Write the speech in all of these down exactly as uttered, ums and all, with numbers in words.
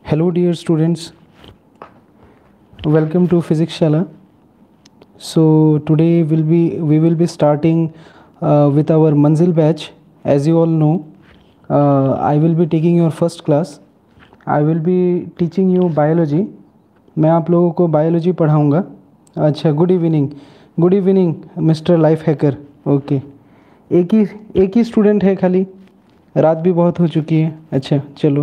Hello dear students, welcome to Physics Shala. So today will be we will be starting uh, with our Manzil batch. As you all know, uh, I will be taking your first class. I will be teaching you biology. मैं आप लोगों को biology पढ़ाऊँगा. अच्छा, good evening. Good evening mister life hacker. Okay, एक ही एक ही student है खाली, रात भी बहुत हो चुकी है. अच्छा चलो.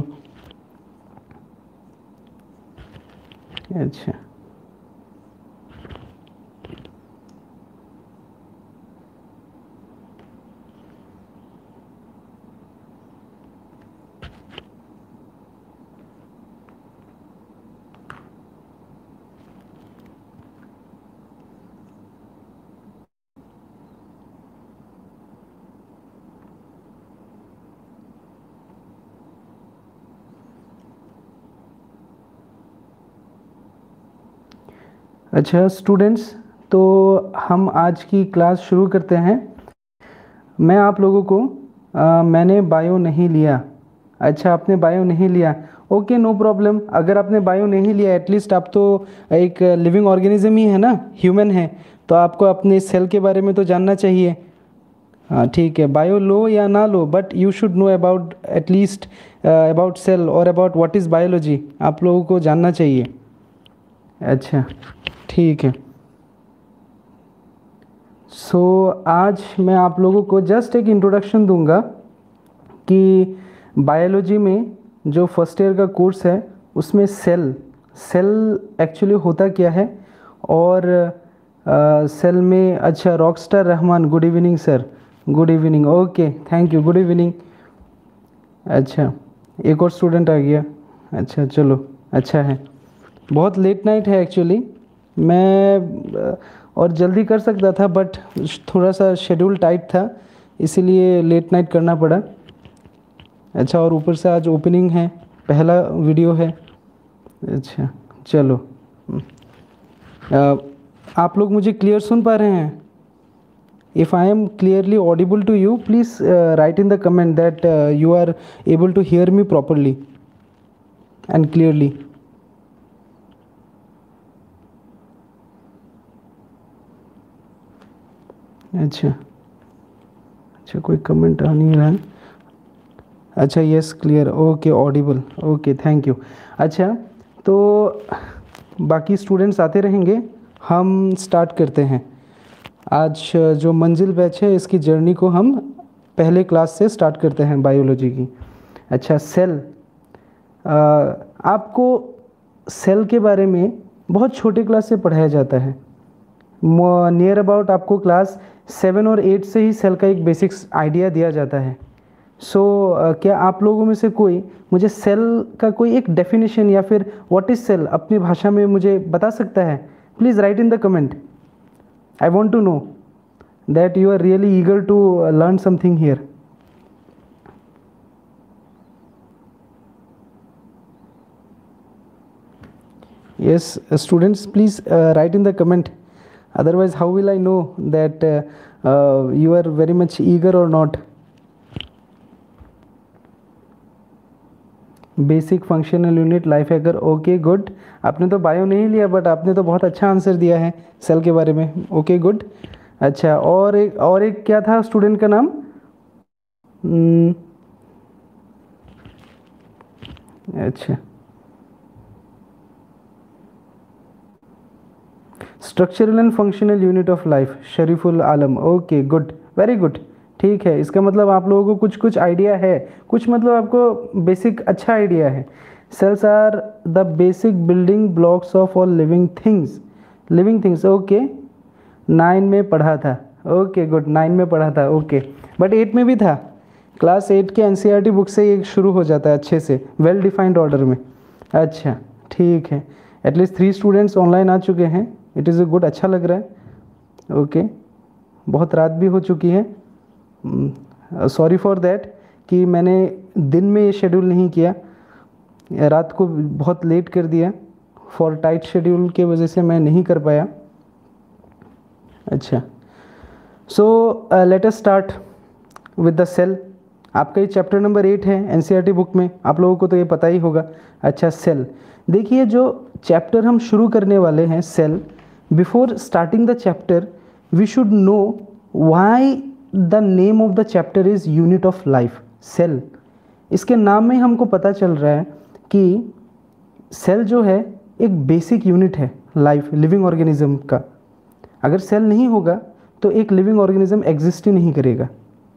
अच्छा अच्छा स्टूडेंट्स, तो हम आज की क्लास शुरू करते हैं. मैं आप लोगों को आ, मैंने बायो नहीं लिया. अच्छा, आपने बायो नहीं लिया. Okay, no problem. अगर आपने बायो नहीं लिया, एटलीस्ट आप तो एक लिविंग ऑर्गेनिज्म ही है ना, ह्यूमन है, तो आपको अपने सेल के बारे में तो जानना चाहिए. हाँ ठीक है, बायो लो या ना लो, but you should know about at least about cell और अबाउट व्हाट इज़ बायोलॉजी. आप लोगों को जानना चाहिए. अच्छा ठीक है. सो so, आज मैं आप लोगों को जस्ट एक इंट्रोडक्शन दूंगा कि बायोलॉजी में जो फर्स्ट ईयर का कोर्स है उसमें सेल सेल एक्चुअली होता क्या है, और आ, सेल में. अच्छा, rockstar Rahman, good evening sir. Good evening. Okay, thank you. Good evening. अच्छा, एक और स्टूडेंट आ गया. अच्छा चलो, अच्छा है. बहुत लेट नाइट है एक्चुअली. मैं और जल्दी कर सकता था, बट थोड़ा सा शेड्यूल टाइट था, इसीलिए लेट नाइट करना पड़ा. अच्छा, और ऊपर से आज ओपनिंग है, पहला वीडियो है. अच्छा चलो. आ, आप लोग मुझे क्लियर सुन पा रहे हैं? If I am clearly audible to you, please write in the comment that you are able to hear me properly and clearly. अच्छा अच्छा, कोई कमेंट आ नहीं रहा है. अच्छा, yes clear. Okay, audible. Okay, thank you. अच्छा, तो बाकी स्टूडेंट्स आते रहेंगे, हम स्टार्ट करते हैं. आज जो मंजिल बैच है, इसकी जर्नी को हम पहले क्लास से स्टार्ट करते हैं बायोलॉजी की. अच्छा, सेल. आपको सेल के बारे में बहुत छोटे क्लास से पढ़ाया जाता है. नियर अबाउट आपको क्लास सेवन और एट से ही सेल का एक बेसिक्स आइडिया दिया जाता है. सो so, uh, क्या आप लोगों में से कोई मुझे सेल का कोई एक डेफिनेशन या फिर व्हाट इज़ सेल अपनी भाषा में मुझे बता सकता है? Please write in the comment. I want to know that you are really eager to learn something here. yes uh, students, please uh, write in the comment. Otherwise, how will I know that uh, uh, you are very much eager or not? Basic functional unit life hacker. Okay good. आपने तो bio नहीं लिया, but आपने तो बहुत अच्छा answer दिया है सेल के बारे में. Okay good. अच्छा, और एक और एक क्या था स्टूडेंट का नाम? hmm. अच्छा, structural and functional unit of life, Shariful Alam. Okay good, very good. ठीक है, इसका मतलब आप लोगों को कुछ कुछ आइडिया है, कुछ मतलब आपको बेसिक अच्छा आइडिया है. Cells are the basic building blocks of all living things. Living things. Okay, nine में पढ़ा था. ओके गुड, नाइन में पढ़ा था. ओके, बट एट में भी था. क्लास एट के एनसीईआरटी बुक से ये शुरू हो जाता है अच्छे से, वेल डिफाइंड ऑर्डर में. अच्छा ठीक है, एटलीस्ट थ्री स्टूडेंट्स ऑनलाइन आ चुके हैं. इट इज़ अ गुड, अच्छा लग रहा है. ओके, बहुत रात भी हो चुकी है. सॉरी फॉर दैट कि मैंने दिन में ये शेड्यूल नहीं किया, रात को बहुत लेट कर दिया. फॉर टाइट शेड्यूल के वजह से मैं नहीं कर पाया. अच्छा, so let us start with the cell. आपका ये चैप्टर नंबर एट है एनसीईआरटी बुक में, आप लोगों को तो ये पता ही होगा। अच्छा, सेल, देखिए जो चैप्टर हम शुरू करने वाले हैं cell, before starting the chapter we should know why the name of the chapter is unit of life, cell. इसके नाम में हमको पता चल रहा है कि सेल जो है एक बेसिक यूनिट है लाइफ, लिविंग ऑर्गेनिज्म का। अगर सेल नहीं होगा तो एक लिविंग ऑर्गेनिज्म एग्जिस्ट ही नहीं करेगा।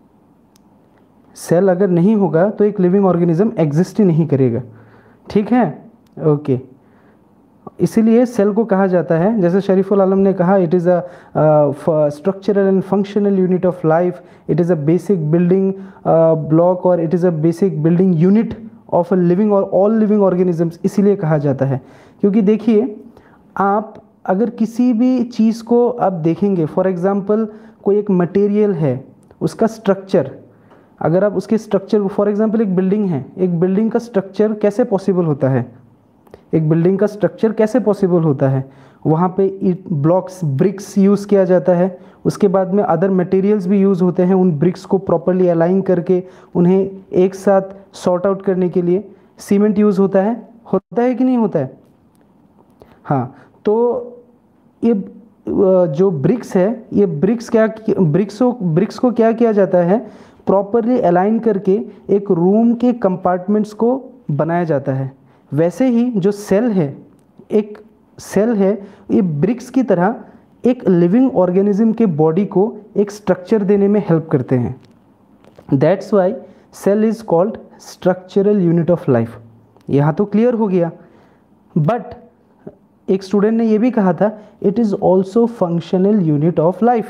सेल अगर नहीं होगा तो एक लिविंग ऑर्गेनिज्म एग्जिस्ट ही नहीं करेगा, ठीक है, ओके। इसीलिए सेल को कहा जाता है, जैसे शरीफुल आलम ने कहा, it is a structural and functional unit of life, it is a basic building block और it is a basic building unit of a living और ऑल लिविंग ऑर्गेनिजम्स। इसीलिए कहा जाता है क्योंकि देखिए, आप अगर किसी भी चीज़ को आप देखेंगे, फॉर एग्जांपल कोई एक मटेरियल है, उसका स्ट्रक्चर, अगर आप उसके स्ट्रक्चर, फॉर एग्जांपल एक बिल्डिंग है, एक बिल्डिंग का स्ट्रक्चर कैसे पॉसिबल होता है, एक बिल्डिंग का स्ट्रक्चर कैसे पॉसिबल होता है, वहाँ पे ईट ब्लॉक्स, ब्रिक्स यूज़ किया जाता है, उसके बाद में अदर मटेरियल्स भी यूज़ होते हैं उन ब्रिक्स को प्रॉपरली अलाइन करके उन्हें एक साथ सॉर्ट आउट करने के लिए। सीमेंट यूज़ होता है, होता है कि नहीं होता है? हाँ, तो ये जो ब्रिक्स है, ये ब्रिक्स क्या ब्रिक्स को ब्रिक्स को क्या किया जाता है, प्रॉपरली अलाइन करके एक रूम के कंपार्टमेंट्स को बनाया जाता है। वैसे ही जो सेल है, एक सेल है, ये ब्रिक्स की तरह एक लिविंग ऑर्गेनिज्म के बॉडी को एक स्ट्रक्चर देने में हेल्प करते हैं। That's why cell is called structural unit of life. यहाँ तो क्लियर हो गया। बट एक स्टूडेंट ने ये भी कहा था, it is also functional unit of life.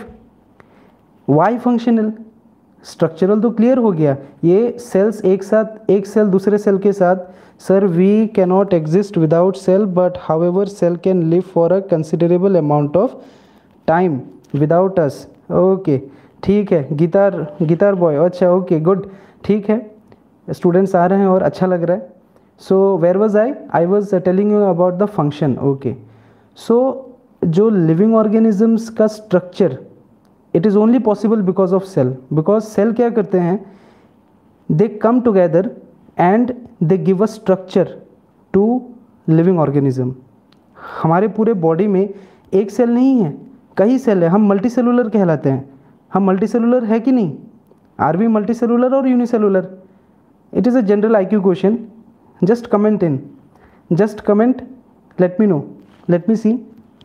Why functional? Structural तो क्लियर हो गया, ये सेल्स एक साथ, एक सेल दूसरे सेल के साथ, sir we cannot exist without cell but however cell can live for a considerable amount of time without us. Okay, ठीक है, गिटार गिटार बॉय, अच्छा ओके गुड, ठीक है, स्टूडेंट्स आ रहे हैं और अच्छा लग रहा है। So where was I I was telling you about the function. Okay, so जो लिविंग ऑर्गेनिजम्स का structure, it is only possible because of cell. Because cell क्या करते हैं, they come together and they give a structure to living organism. हमारे पूरे body में एक cell नहीं है, कई सेल है, हम मल्टी सेलुलर कहलाते हैं। हम मल्टी सेलुलर है कि नहीं? आर वी मल्टी सेलुलर और unicellular? It is a general I Q question, just comment in, just comment, let me know, let me see.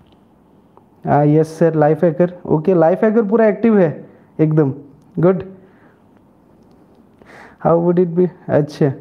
Yes sir, life hacker, okay, life hacker पूरा active है एकदम, good. How would it be? अच्छा,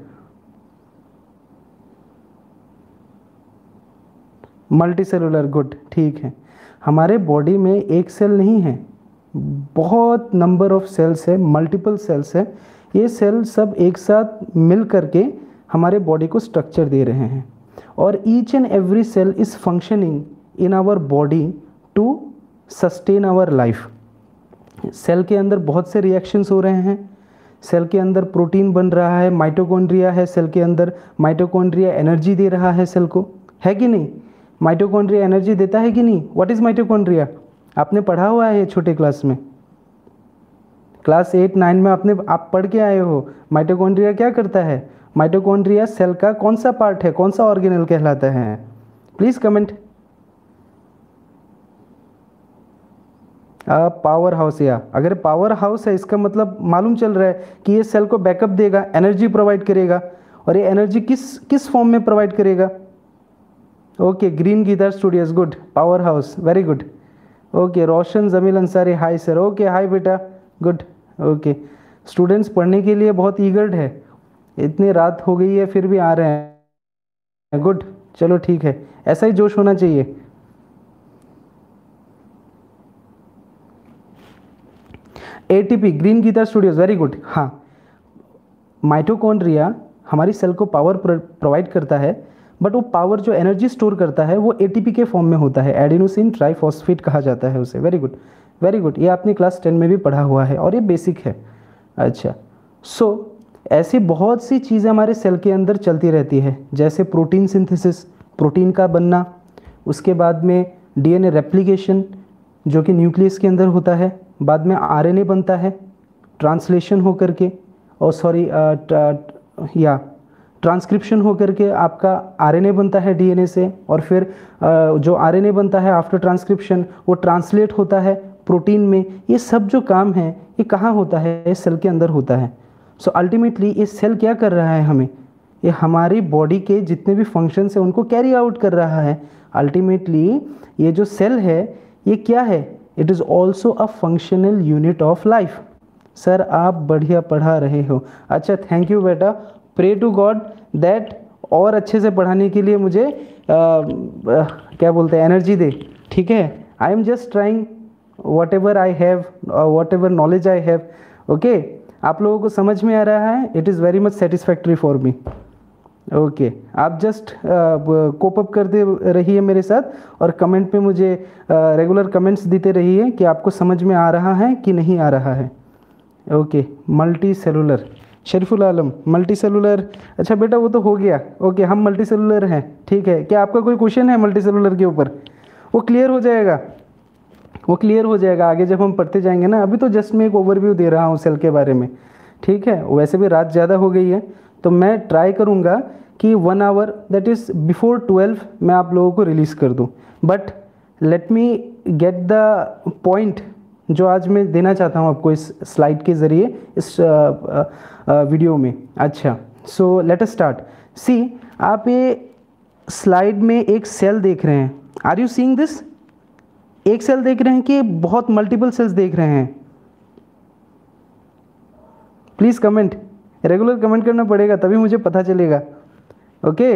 multi cellular, good, ठीक है। हमारे body में एक cell नहीं है, बहुत नंबर ऑफ सेल्स है, मल्टीपल सेल्स है। ये सेल सब एक साथ मिल करके हमारे बॉडी को स्ट्रक्चर दे रहे हैं और each and every cell is functioning in our body to sustain our life. Cell के अंदर बहुत से रिएक्शंस हो रहे हैं, सेल के अंदर प्रोटीन बन रहा है, माइटोकॉन्ड्रिया है सेल के अंदर, माइटोकॉन्ड्रिया एनर्जी दे रहा है सेल को, है कि नहीं? माइटोकॉन्ड्रिया एनर्जी देता है कि नहीं? What is mitochondria? आपने पढ़ा हुआ है छोटे क्लास में, क्लास एट नाइन में आपने आप पढ़ के आए हो। माइटोकॉन्ड्रिया क्या करता है? माइटोकॉन्ड्रिया सेल का कौन सा पार्ट है, कौन सा ऑर्गेनल कहलाता है? Please comment. पावर हाउस, या अगर पावर हाउस है इसका मतलब मालूम चल रहा है कि ये सेल को बैकअप देगा, एनर्जी प्रोवाइड करेगा। और ये एनर्जी किस किस फॉर्म में प्रोवाइड करेगा? Okay, green guitar studios, good, power house, very good. Okay, Roshan Jamil Ansari, hi sir, okay hi बेटा, गुड, ओके। स्टूडेंट्स पढ़ने के लिए बहुत ईगर्ड है, इतनी रात हो गई है फिर भी आ रहे हैं, गुड, चलो ठीक है, ऐसा ही जोश होना चाहिए। ATP, green guitar studios, very good. हाँ, माइटोकॉन्ड्रिया हमारी सेल को पावर प्रोवाइड करता है, बट वो पावर जो एनर्जी स्टोर करता है वो एटीपी के फॉर्म में होता है, एडिनोसिन ट्राइफॉस्फेट कहा जाता है उसे। वेरी गुड, वेरी गुड, ये आपने क्लास टेन में भी पढ़ा हुआ है और ये बेसिक है। अच्छा, सो so, ऐसी बहुत सी चीज़ें हमारे सेल के अंदर चलती रहती है, जैसे प्रोटीन सिंथेसिस, प्रोटीन का बनना, उसके बाद में डीएनए रेप्लिकेशन जो कि न्यूक्लियस के अंदर होता है, बाद में आरएनए बनता है ट्रांसलेशन हो करके, और सॉरी या ट्रांसक्रिप्शन होकर के आपका आरएनए बनता है डीएनए से, और फिर uh, जो आरएनए बनता है आफ्टर ट्रांसक्रिप्शन वो ट्रांसलेट होता है प्रोटीन में। ये सब जो काम है ये कहाँ होता है? सेल के अंदर होता है। सो अल्टीमेटली ये सेल क्या कर रहा है हमें? ये हमारी बॉडी के जितने भी फंक्शंस हैं उनको कैरी आउट कर रहा है। अल्टीमेटली ये जो सेल है ये क्या है? It is also a functional unit of life. Sir आप बढ़िया पढ़ा रहे हो। अच्छा, थैंक यू बेटा। प्रे टू गॉड दैट और अच्छे से पढ़ाने के लिए मुझे आ, आ, क्या बोलते हैं एनर्जी दे, ठीक है। I am just trying whatever I have, whatever knowledge I have. Okay, आप लोगों को समझ में आ रहा है? It is very much satisfactory for me. Okay, आप जस्ट कोप अप करते रहिए मेरे साथ और कमेंट पे मुझे रेगुलर कमेंट्स देते रहिए कि आपको समझ में आ रहा है कि नहीं आ रहा है। Okay, multi cellular, Shariful Alam multi cellular. अच्छा बेटा वो तो हो गया। ओके, हम मल्टी सेलुलर हैं, ठीक है। क्या आपका कोई क्वेश्चन है मल्टी सेलुलर के ऊपर? वो क्लियर हो जाएगा, वो क्लियर हो जाएगा आगे जब हम पढ़ते जाएंगे ना। अभी तो जस्ट मैं एक ओवरव्यू दे रहा हूँ सेल के बारे में, ठीक है। वैसे भी रात ज़्यादा हो गई है तो मैं ट्राई करूँगा कि one hour that is before twelve मैं आप लोगों को रिलीज़ कर दूँ। But let me get the point जो आज मैं देना चाहता हूँ आपको इस स्लाइड के ज़रिए, इस वीडियो में। अच्छा, सो लेट अस स्टार्ट। सी, आप ये स्लाइड में एक सेल देख रहे हैं। Are you seeing this? एक सेल देख रहे हैं कि बहुत मल्टीपल सेल्स देख रहे हैं? प्लीज़ कमेंट, रेगुलर कमेंट करना पड़ेगा तभी मुझे पता चलेगा। ओके,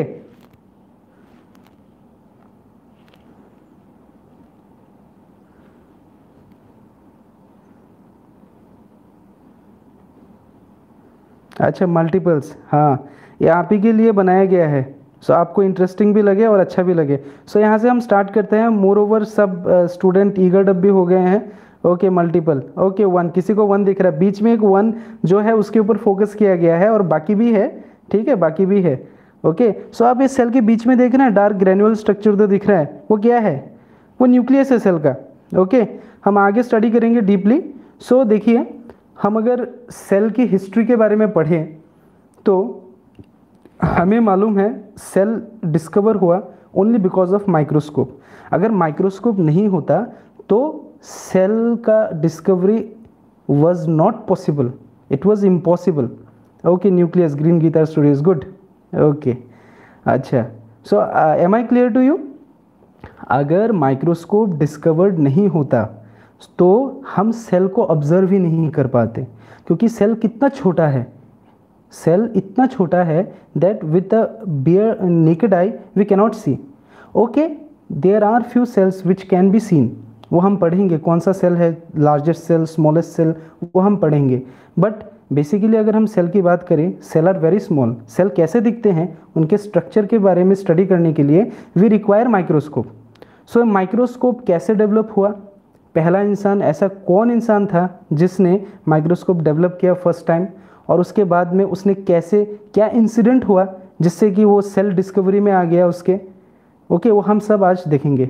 अच्छा मल्टीपल्स, हाँ ये आप ही के लिए बनाया गया है। सो so, आपको इंटरेस्टिंग भी लगे और अच्छा भी लगे। सो so, यहाँ से हम स्टार्ट करते हैं। मोर ओवर सब स्टूडेंट ईगर डब भी हो गए हैं। ओके, मल्टीपल, ओके वन, किसी को वन दिख रहा है? बीच में एक वन जो है उसके ऊपर फोकस किया गया है और बाकी भी है, ठीक है, बाकी भी है। ओके, सो so, आप इस सेल के बीच में देख रहे हैं डार्क ग्रेनुअल स्ट्रक्चर जो दिख रहा है वो क्या है? वो न्यूक्लियस है सेल का। ओके okay, हम आगे स्टडी करेंगे डीपली। सो so, देखिए, हम अगर सेल की हिस्ट्री के बारे में पढ़ें तो हमें मालूम है सेल डिस्कवर हुआ ओनली बिकॉज ऑफ माइक्रोस्कोप। अगर माइक्रोस्कोप नहीं होता तो सेल का discovery was not possible, it was impossible. Okay, nucleus, green Gita story is good. Okay, अच्छा, so am I clear to you? अगर माइक्रोस्कोप डिस्कवर्ड नहीं होता तो हम सेल को ऑब्जर्व ही नहीं कर पाते, क्योंकि सेल कितना छोटा है। सेल इतना छोटा है that with a bare naked eye we cannot see. Okay, there are few cells which can be seen, वो हम पढ़ेंगे कौन सा सेल है, लार्जेस्ट सेल, स्मॉलेस्ट सेल, वो हम पढ़ेंगे। बट बेसिकली अगर हम सेल की बात करें, cell are very small. Cell कैसे दिखते हैं, उनके स्ट्रक्चर के बारे में स्टडी करने के लिए we require microscope. So microscope कैसे डेवलप हुआ? पहला इंसान, ऐसा कौन इंसान था जिसने माइक्रोस्कोप डेवलप किया फर्स्ट टाइम, और उसके बाद में उसने कैसे, क्या इंसिडेंट हुआ जिससे कि वो सेल डिस्कवरी में आ गया उसके। ओके, वो हम सब आज देखेंगे।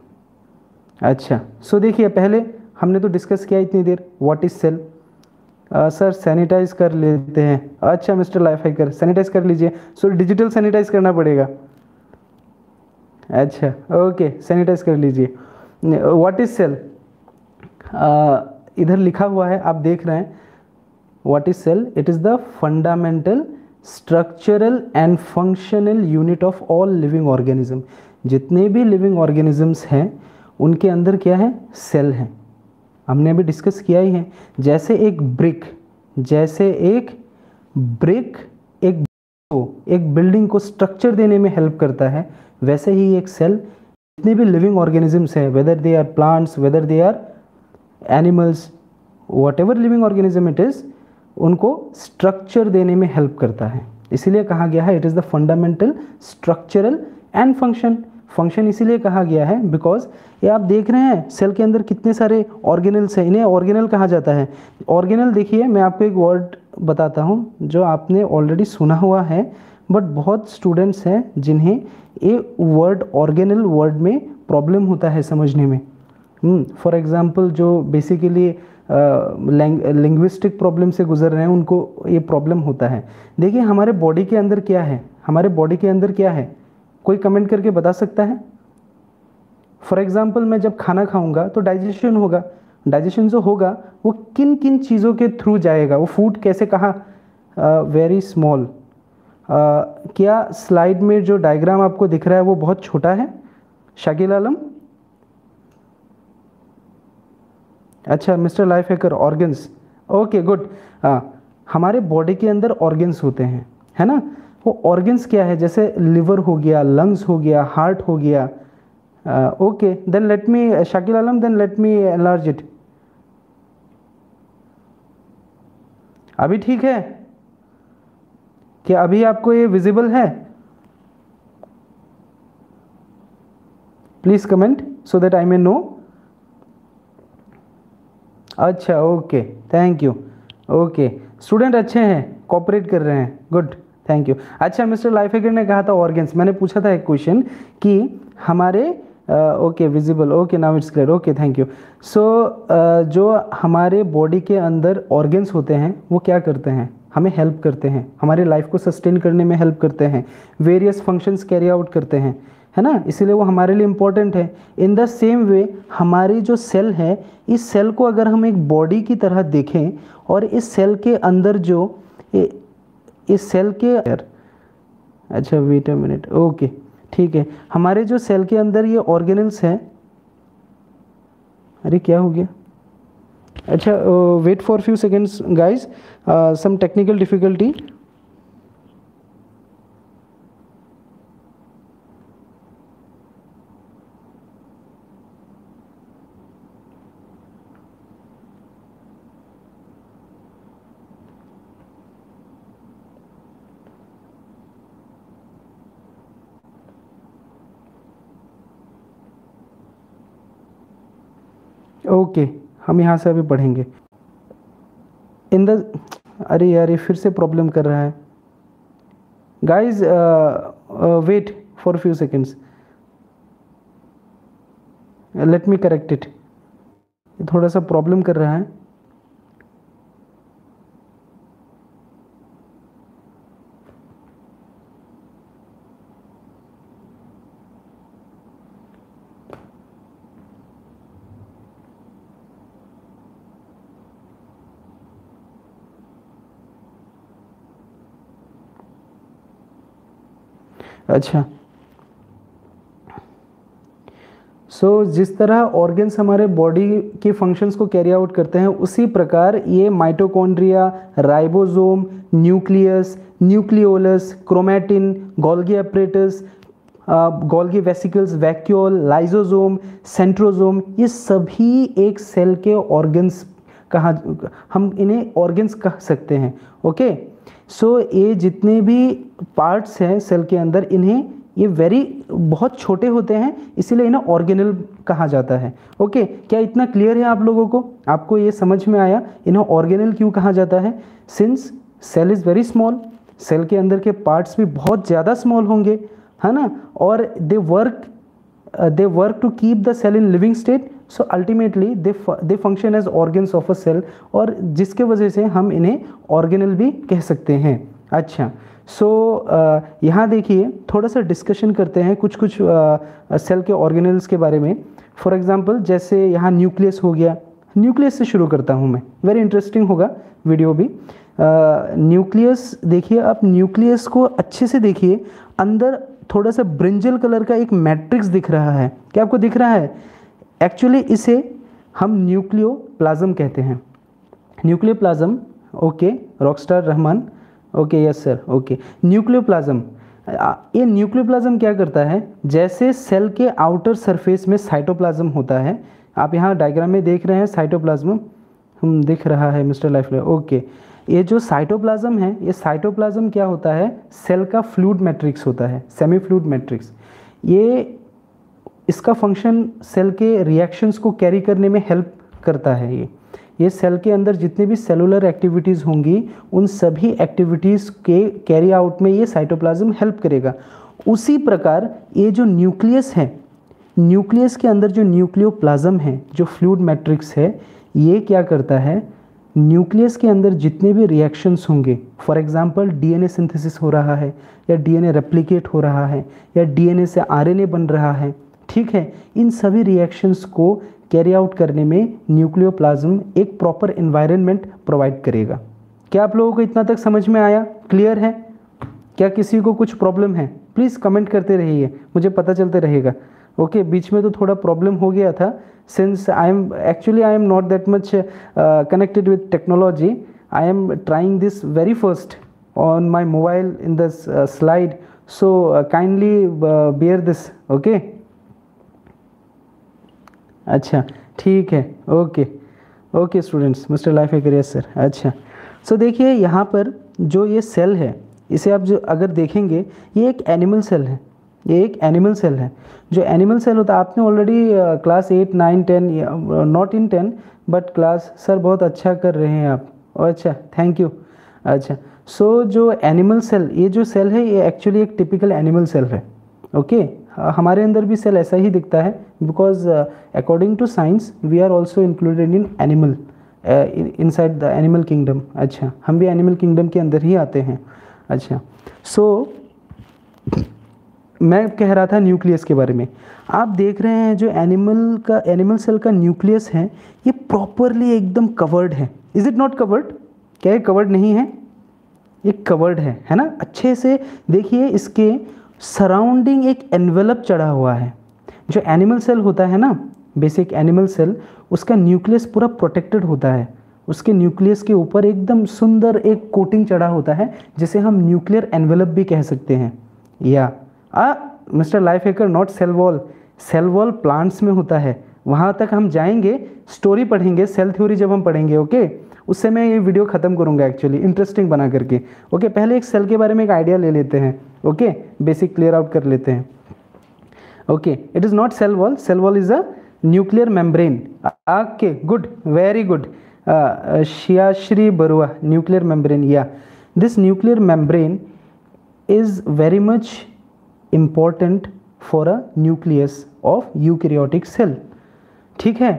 अच्छा, सो देखिए, पहले हमने तो डिस्कस किया इतनी देर what is cell. Sir sanitize कर लेते हैं। अच्छा मिस्टर लाइफ हैकर, सैनिटाइज कर लीजिए। सो डिजिटल सैनिटाइज करना पड़ेगा। अच्छा, ओके, सैनिटाइज कर लीजिए। What is cell? इधर लिखा हुआ है, आप देख रहे हैं। What is cell? It is the fundamental, structural and functional unit of all living organism. जितने भी living organisms हैं उनके अंदर क्या है? सेल है। हमने अभी डिस्कस किया ही है। जैसे एक ब्रिक, जैसे एक ब्रिक एक एक बिल्डिंग को स्ट्रक्चर देने में हेल्प करता है, वैसे ही एक सेल जितने भी लिविंग ऑर्गेनिजम्स हैं, whether they are plants, whether they are animals, whatever living organism it is, उनको स्ट्रक्चर देने में हेल्प करता है। इसीलिए कहा गया है it is the fundamental, structural and function. Function इसीलिए कहा गया है बिकॉज ये आप देख रहे हैं सेल के अंदर कितने सारे ऑर्गेनल्स हैं, इन्हें ऑर्गेनल कहा जाता है। ऑर्गेनल देखिए, मैं आपको एक वर्ड बताता हूँ जो आपने ऑलरेडी सुना हुआ है, बट बहुत स्टूडेंट्स हैं जिन्हें ये वर्ड ऑर्गेनल वर्ड में प्रॉब्लम होता है समझने में। फॉर एग्ज़ाम्पल जो बेसिकली लिंग्विस्टिक प्रॉब्लम से गुजर रहे हैं उनको ये प्रॉब्लम होता है। देखिए हमारे बॉडी के अंदर क्या है, हमारे बॉडी के अंदर क्या है, कोई कमेंट करके बता सकता है? फॉर एग्जाम्पल मैं जब खाना खाऊंगा तो डाइजेशन होगा, डाइजेशन जो होगा वो किन किन चीज़ों के थ्रू जाएगा, वो फूड कैसे कहाँ, वेरी स्मॉल। क्या स्लाइड में जो डायग्राम आपको दिख रहा है वो बहुत छोटा है शाकिल आलम? अच्छा mister life hacker, organs, okay good. हाँ हमारे बॉडी के अंदर ऑर्गन्स होते हैं, है ना। वो ऑर्गन्स क्या है, जैसे लिवर हो गया, लंग्स हो गया, हार्ट हो गया। Okay then let me Shakil Alam, then let me enlarge it. अभी ठीक है क्या? अभी आपको ये विजिबल है? Please comment so that I may know. अच्छा okay thank you. Okay student अच्छे हैं, कोऑपरेट कर रहे हैं, गुड थैंक यू। अच्छा मिस्टर लाइफेकर ने कहा था ऑर्गन्स, मैंने पूछा था एक क्वेश्चन कि हमारे okay visible, okay now it's clear, okay thank you. So जो हमारे बॉडी के अंदर ऑर्गन्स होते हैं वो क्या करते हैं, हमें हेल्प करते हैं, हमारे लाइफ को सस्टेन करने में हेल्प करते हैं, वेरियस फंक्शंस कैरी आउट करते हैं, है ना, इसीलिए वो हमारे लिए इम्पोर्टेंट है। इन द सेम वे हमारी जो सेल है, इस सेल को अगर हम एक बॉडी की तरह देखें और इस सेल के अंदर जो इस सेल के अच्छा वेट अ मिनट, ओके ठीक है, हमारे जो सेल के अंदर ये ऑर्गेनल्स हैं, अरे क्या हो गया, अच्छा wait for few seconds guys, some technical difficulty. Okay okay, हम यहाँ से अभी पढ़ेंगे इन द, अरे यार ये फिर से प्रॉब्लम कर रहा है guys, wait for few seconds, let me correct it, थोड़ा सा प्रॉब्लम कर रहा है। अच्छा सो so, जिस तरह ऑर्गन्स हमारे बॉडी के फंक्शंस को कैरी आउट करते हैं, उसी प्रकार ये mitochondria, ribosome, nucleus, nucleolus, chromatin, Golgi apparatus, Golgi vesicles, vacuole, lysosome, centrosome, ये सभी एक सेल के ऑर्गन्स कहा, हम इन्हें ऑर्गन्स कह सकते हैं। Okay okay? सो so, ये जितने भी पार्ट्स हैं सेल के अंदर, इन्हें ये वेरी बहुत छोटे होते हैं, इसीलिए इन्हें ऑर्गेनल कहा जाता है। Okay okay? क्या इतना क्लियर है आप लोगों को? आपको ये समझ में आया इन्हें ऑर्गेनल क्यों कहा जाता है? Since cell is very small, cell के अंदर के पार्ट्स भी बहुत ज़्यादा स्मॉल होंगे, है ना, और they work they work to keep the cell in living state, so ultimately they they function as organs of a cell, और जिसके वजह से हम इन्हें ऑर्गेनल भी कह सकते हैं। अच्छा सो so, uh, यहाँ देखिए थोड़ा सा डिस्कशन करते हैं कुछ कुछ सेल uh, के ऑर्गेनल्स के बारे में। फॉर एग्जांपल जैसे यहाँ न्यूक्लियस हो गया, न्यूक्लियस से शुरू करता हूँ मैं, वेरी इंटरेस्टिंग होगा वीडियो भी। न्यूक्लियस uh, देखिए आप, न्यूक्लियस को अच्छे से देखिए, अंदर थोड़ा सा ब्रिंजल कलर का एक मैट्रिक्स दिख रहा है, क्या आपको दिख रहा है? एक्चुअली इसे हम न्यूक्लियोप्लाज्म कहते हैं, nucleoplasm. Okay rockstar Rahman, okay yes sir, okay nucleoplasm. ये न्यूक्लियोप्लाज्म क्या करता है, जैसे सेल के आउटर सरफेस में साइटोप्लाज्म होता है, आप यहाँ डायग्राम में देख रहे हैं साइटोप्लाज्म हम दिख रहा है मिस्टर लाइफ। ओके ये जो साइटोप्लाज्म है, ये साइटोप्लाज्म क्या होता है, सेल का फ्लूइड मैट्रिक्स होता है, सेमी फ्लूइड मैट्रिक्स। ये इसका फंक्शन सेल के रिएक्शंस को कैरी करने में हेल्प करता है। ये ये सेल के अंदर जितनी भी सेलुलर एक्टिविटीज़ होंगी, उन सभी एक्टिविटीज़ के कैरी आउट में ये साइटोप्लाज्म हेल्प करेगा। उसी प्रकार ये जो न्यूक्लियस है, न्यूक्लियस के अंदर जो न्यूक्लियोप्लाज्म है, जो फ्लूइड मैट्रिक्स है, ये क्या करता है, न्यूक्लियस के अंदर जितने भी रिएक्शंस होंगे, फॉर एग्जांपल डीएनए सिंथेसिस हो रहा है या डीएनए रेप्लिकेट हो रहा है या डीएनए से आरएनए बन रहा है, ठीक है, इन सभी रिएक्शंस को कैरी आउट करने में न्यूक्लियोप्लाज्म एक प्रॉपर एनवायरनमेंट प्रोवाइड करेगा। क्या आप लोगों को इतना तक समझ में आया, क्लियर है? क्या किसी को कुछ प्रॉब्लम है? प्लीज़ कमेंट करते रहिए, मुझे पता चलते रहेगा। ओके okay, बीच में तो थोड़ा प्रॉब्लम हो गया था, since I am actually I am not that much connected with technology, I am trying this very first on my mobile in the slide, so kindly bear this. Okay, अच्छा ठीक है, okay okay students, mister life hacker, yes sir. अच्छा, so देखिए यहाँ पर जो ये cell है, इसे आप जो अगर देखेंगे, ये एक एनिमल सेल है, ये एक एनिमल सेल है। जो एनिमल सेल होता है, आपने already class eight nine ten, not in ten but class, sir बहुत अच्छा कर रहे हैं आप, अच्छा थैंक यू। अच्छा, सो जो एनिमल सेल, ये जो सेल है ये एक्चुअली एक टिपिकल एनिमल सेल है। ओके, हमारे अंदर भी सेल ऐसा ही दिखता है, because according to science we are also included in animal, inside the animal kingdom. अच्छा, हम भी एनिमल किंगडम के अंदर ही आते हैं। अच्छा, सो so, मैं कह रहा था न्यूक्लियस के बारे में। आप देख रहे हैं जो एनिमल का, एनिमल सेल का न्यूक्लियस है, ये प्रॉपरली एकदम कवर्ड है। Is it not covered? क्या ये कवर्ड नहीं है? ये कवर्ड है, है ना? अच्छे से देखिए, इसके सराउंडिंग एक एनवेलप चढ़ा हुआ है। जो एनिमल सेल होता है ना, बेसिक एनिमल सेल, उसका न्यूक्लियस पूरा प्रोटेक्टेड होता है। उसके न्यूक्लियस के ऊपर एकदम सुंदर एक कोटिंग चढ़ा होता है, जिसे हम न्यूक्लियर एनवेलप भी कह सकते हैं। Yeah uh mister life hacker, not cell wall, cell wall plants में होता है, वहाँ तक हम जाएंगे, स्टोरी पढ़ेंगे, सेल थ्योरी जब हम पढ़ेंगे, ओके, उससे मैं ये वीडियो ख़त्म करूँगा एक्चुअली, इंटरेस्टिंग बना करके। ओके, पहले एक सेल के बारे में एक आइडिया ले लेते हैं, ओके, बेसिक क्लियर आउट कर लेते हैं। Okay, it is not cell wall, cell wall is a nuclear membrane. Okay, good, very good, Shiyashri Barua, nuclear membrane. Yeah this nuclear membrane is very much important for a nucleus of eukaryotic cell, ठीक है।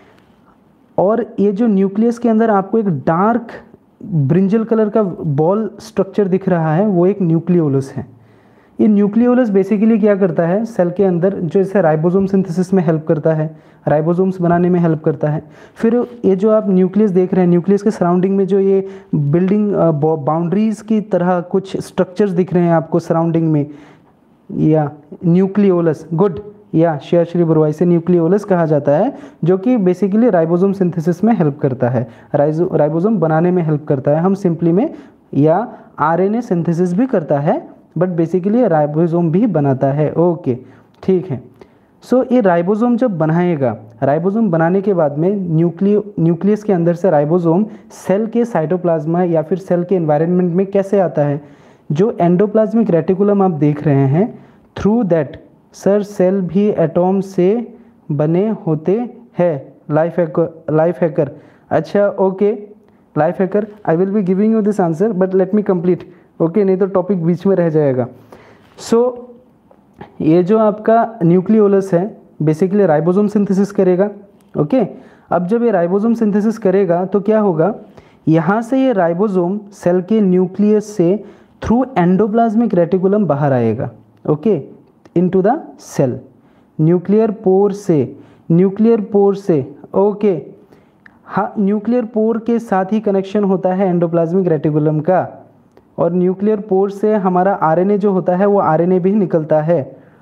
और ये जो nucleus के अंदर आपको एक dark brinjal colour का बॉल स्ट्रक्चर दिख रहा है, वो एक न्यूक्लियोलस है। ये न्यूक्लियोलस बेसिकली क्या करता है, सेल के अंदर जो इसे राइबोसोम सिंथेसिस में हेल्प करता है, राइबोसोम्स बनाने में हेल्प करता है। फिर ये जो आप न्यूक्लियस देख रहे हैं, न्यूक्लियस के सराउंडिंग में जो ये बिल्डिंग बाउंड्रीज की तरह कुछ स्ट्रक्चर्स दिख रहे हैं आपको सराउंडिंग में, या न्यूक्लियोलस, गुड, या शियाश्री बरुआ, इसे न्यूक्लियोलस कहा जाता है, जो कि बेसिकली राइबोसोम सिंथेसिस में हेल्प करता है, राइबोसोम बनाने में हेल्प करता है। हम सिंपली में, या आरएनए सिंथेसिस भी करता है, बट बेसिकली राइबोसोम भी बनाता है। ओके, ठीक है। सो so, ये राइबोसोम जब बनाएगा, राइबोसोम बनाने के बाद में न्यूक्लियो न्यूक्लियस के अंदर से राइबोसोम सेल के साइटोप्लाज्मा या फिर सेल के एनवायरनमेंट में कैसे आता है, जो एंडोप्लाज्मिक रेटिकुलम आप देख रहे हैं, थ्रू दैट सर सेल भी एटॉम से बने होते हैं। लाइफ हैकर, लाइफ हैकर, अच्छा okay, life hacker, I will be giving you this answer but let me complete, okay, नहीं तो टॉपिक बीच में रह जाएगा। सो so, ये जो आपका न्यूक्लियोलस है बेसिकली राइबोसोम सिंथेसिस करेगा, ओके। अब जब ये राइबोसोम सिंथेसिस करेगा तो क्या होगा, यहाँ से ये राइबोसोम सेल के न्यूक्लियस से थ्रू एंडोप्लाज्मिक रेटिकुलम बाहर आएगा, okay, into the cell, nuclear pore से, न्यूक्लियर पोर से, ओके, हाँ, न्यूक्लियर पोर के साथ ही कनेक्शन होता है एंडोप्लाज्मिक रेटिकुलम का, और न्यूक्लियर पोर से हमारा आरएनए जो होता है वो आरएनए भी निकलता है।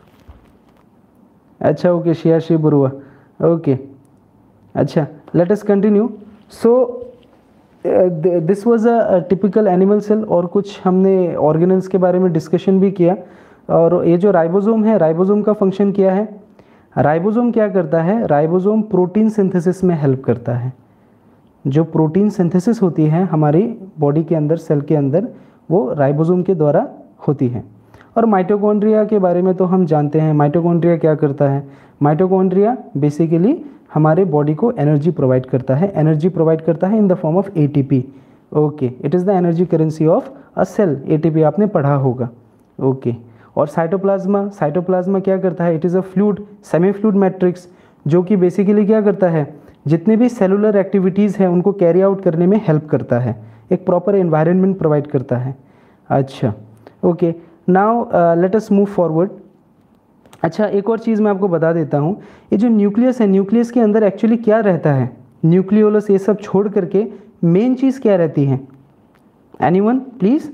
अच्छा ओके, शियाश्री बरुआ, ओके, अच्छा, let us continue. So this was a typical animal cell, और कुछ हमने ऑर्गेनल्स के बारे में डिस्कशन भी किया। और ये जो राइबोसोम है, राइबोसोम का फंक्शन क्या है, राइबोसोम क्या करता है, राइबोसोम प्रोटीन सिंथेसिस में हेल्प करता है। जो प्रोटीन सिंथेसिस होती है हमारी बॉडी के अंदर, सेल के अंदर, वो राइबोसोम के द्वारा होती है। और माइटोकॉन्ड्रिया के बारे में तो हम जानते हैं, माइटोकॉन्ड्रिया क्या करता है, माइटोकॉन्ड्रिया बेसिकली हमारे बॉडी को एनर्जी प्रोवाइड करता है, एनर्जी प्रोवाइड करता है in the form of ATP, okay, it is the energy currency of a cell, ATP आपने पढ़ा होगा, ओके। और साइटोप्लाज्मा, साइटोप्लाज्मा क्या करता है, it is a fluid, semi fluid matrix, जो कि बेसिकली क्या करता है, जितने भी सेलुलर एक्टिविटीज़ हैं उनको कैरी आउट करने में हेल्प करता है, एक प्रॉपर एनवायरनमेंट प्रोवाइड करता है। अच्छा, okay, now let us move forward. अच्छा, एक और चीज़ मैं आपको बता देता हूँ, ये जो न्यूक्लियस है, न्यूक्लियस के अंदर एक्चुअली क्या रहता है, न्यूक्लियोलस ये सब छोड़ करके मेन चीज़ क्या रहती है? Anyone please?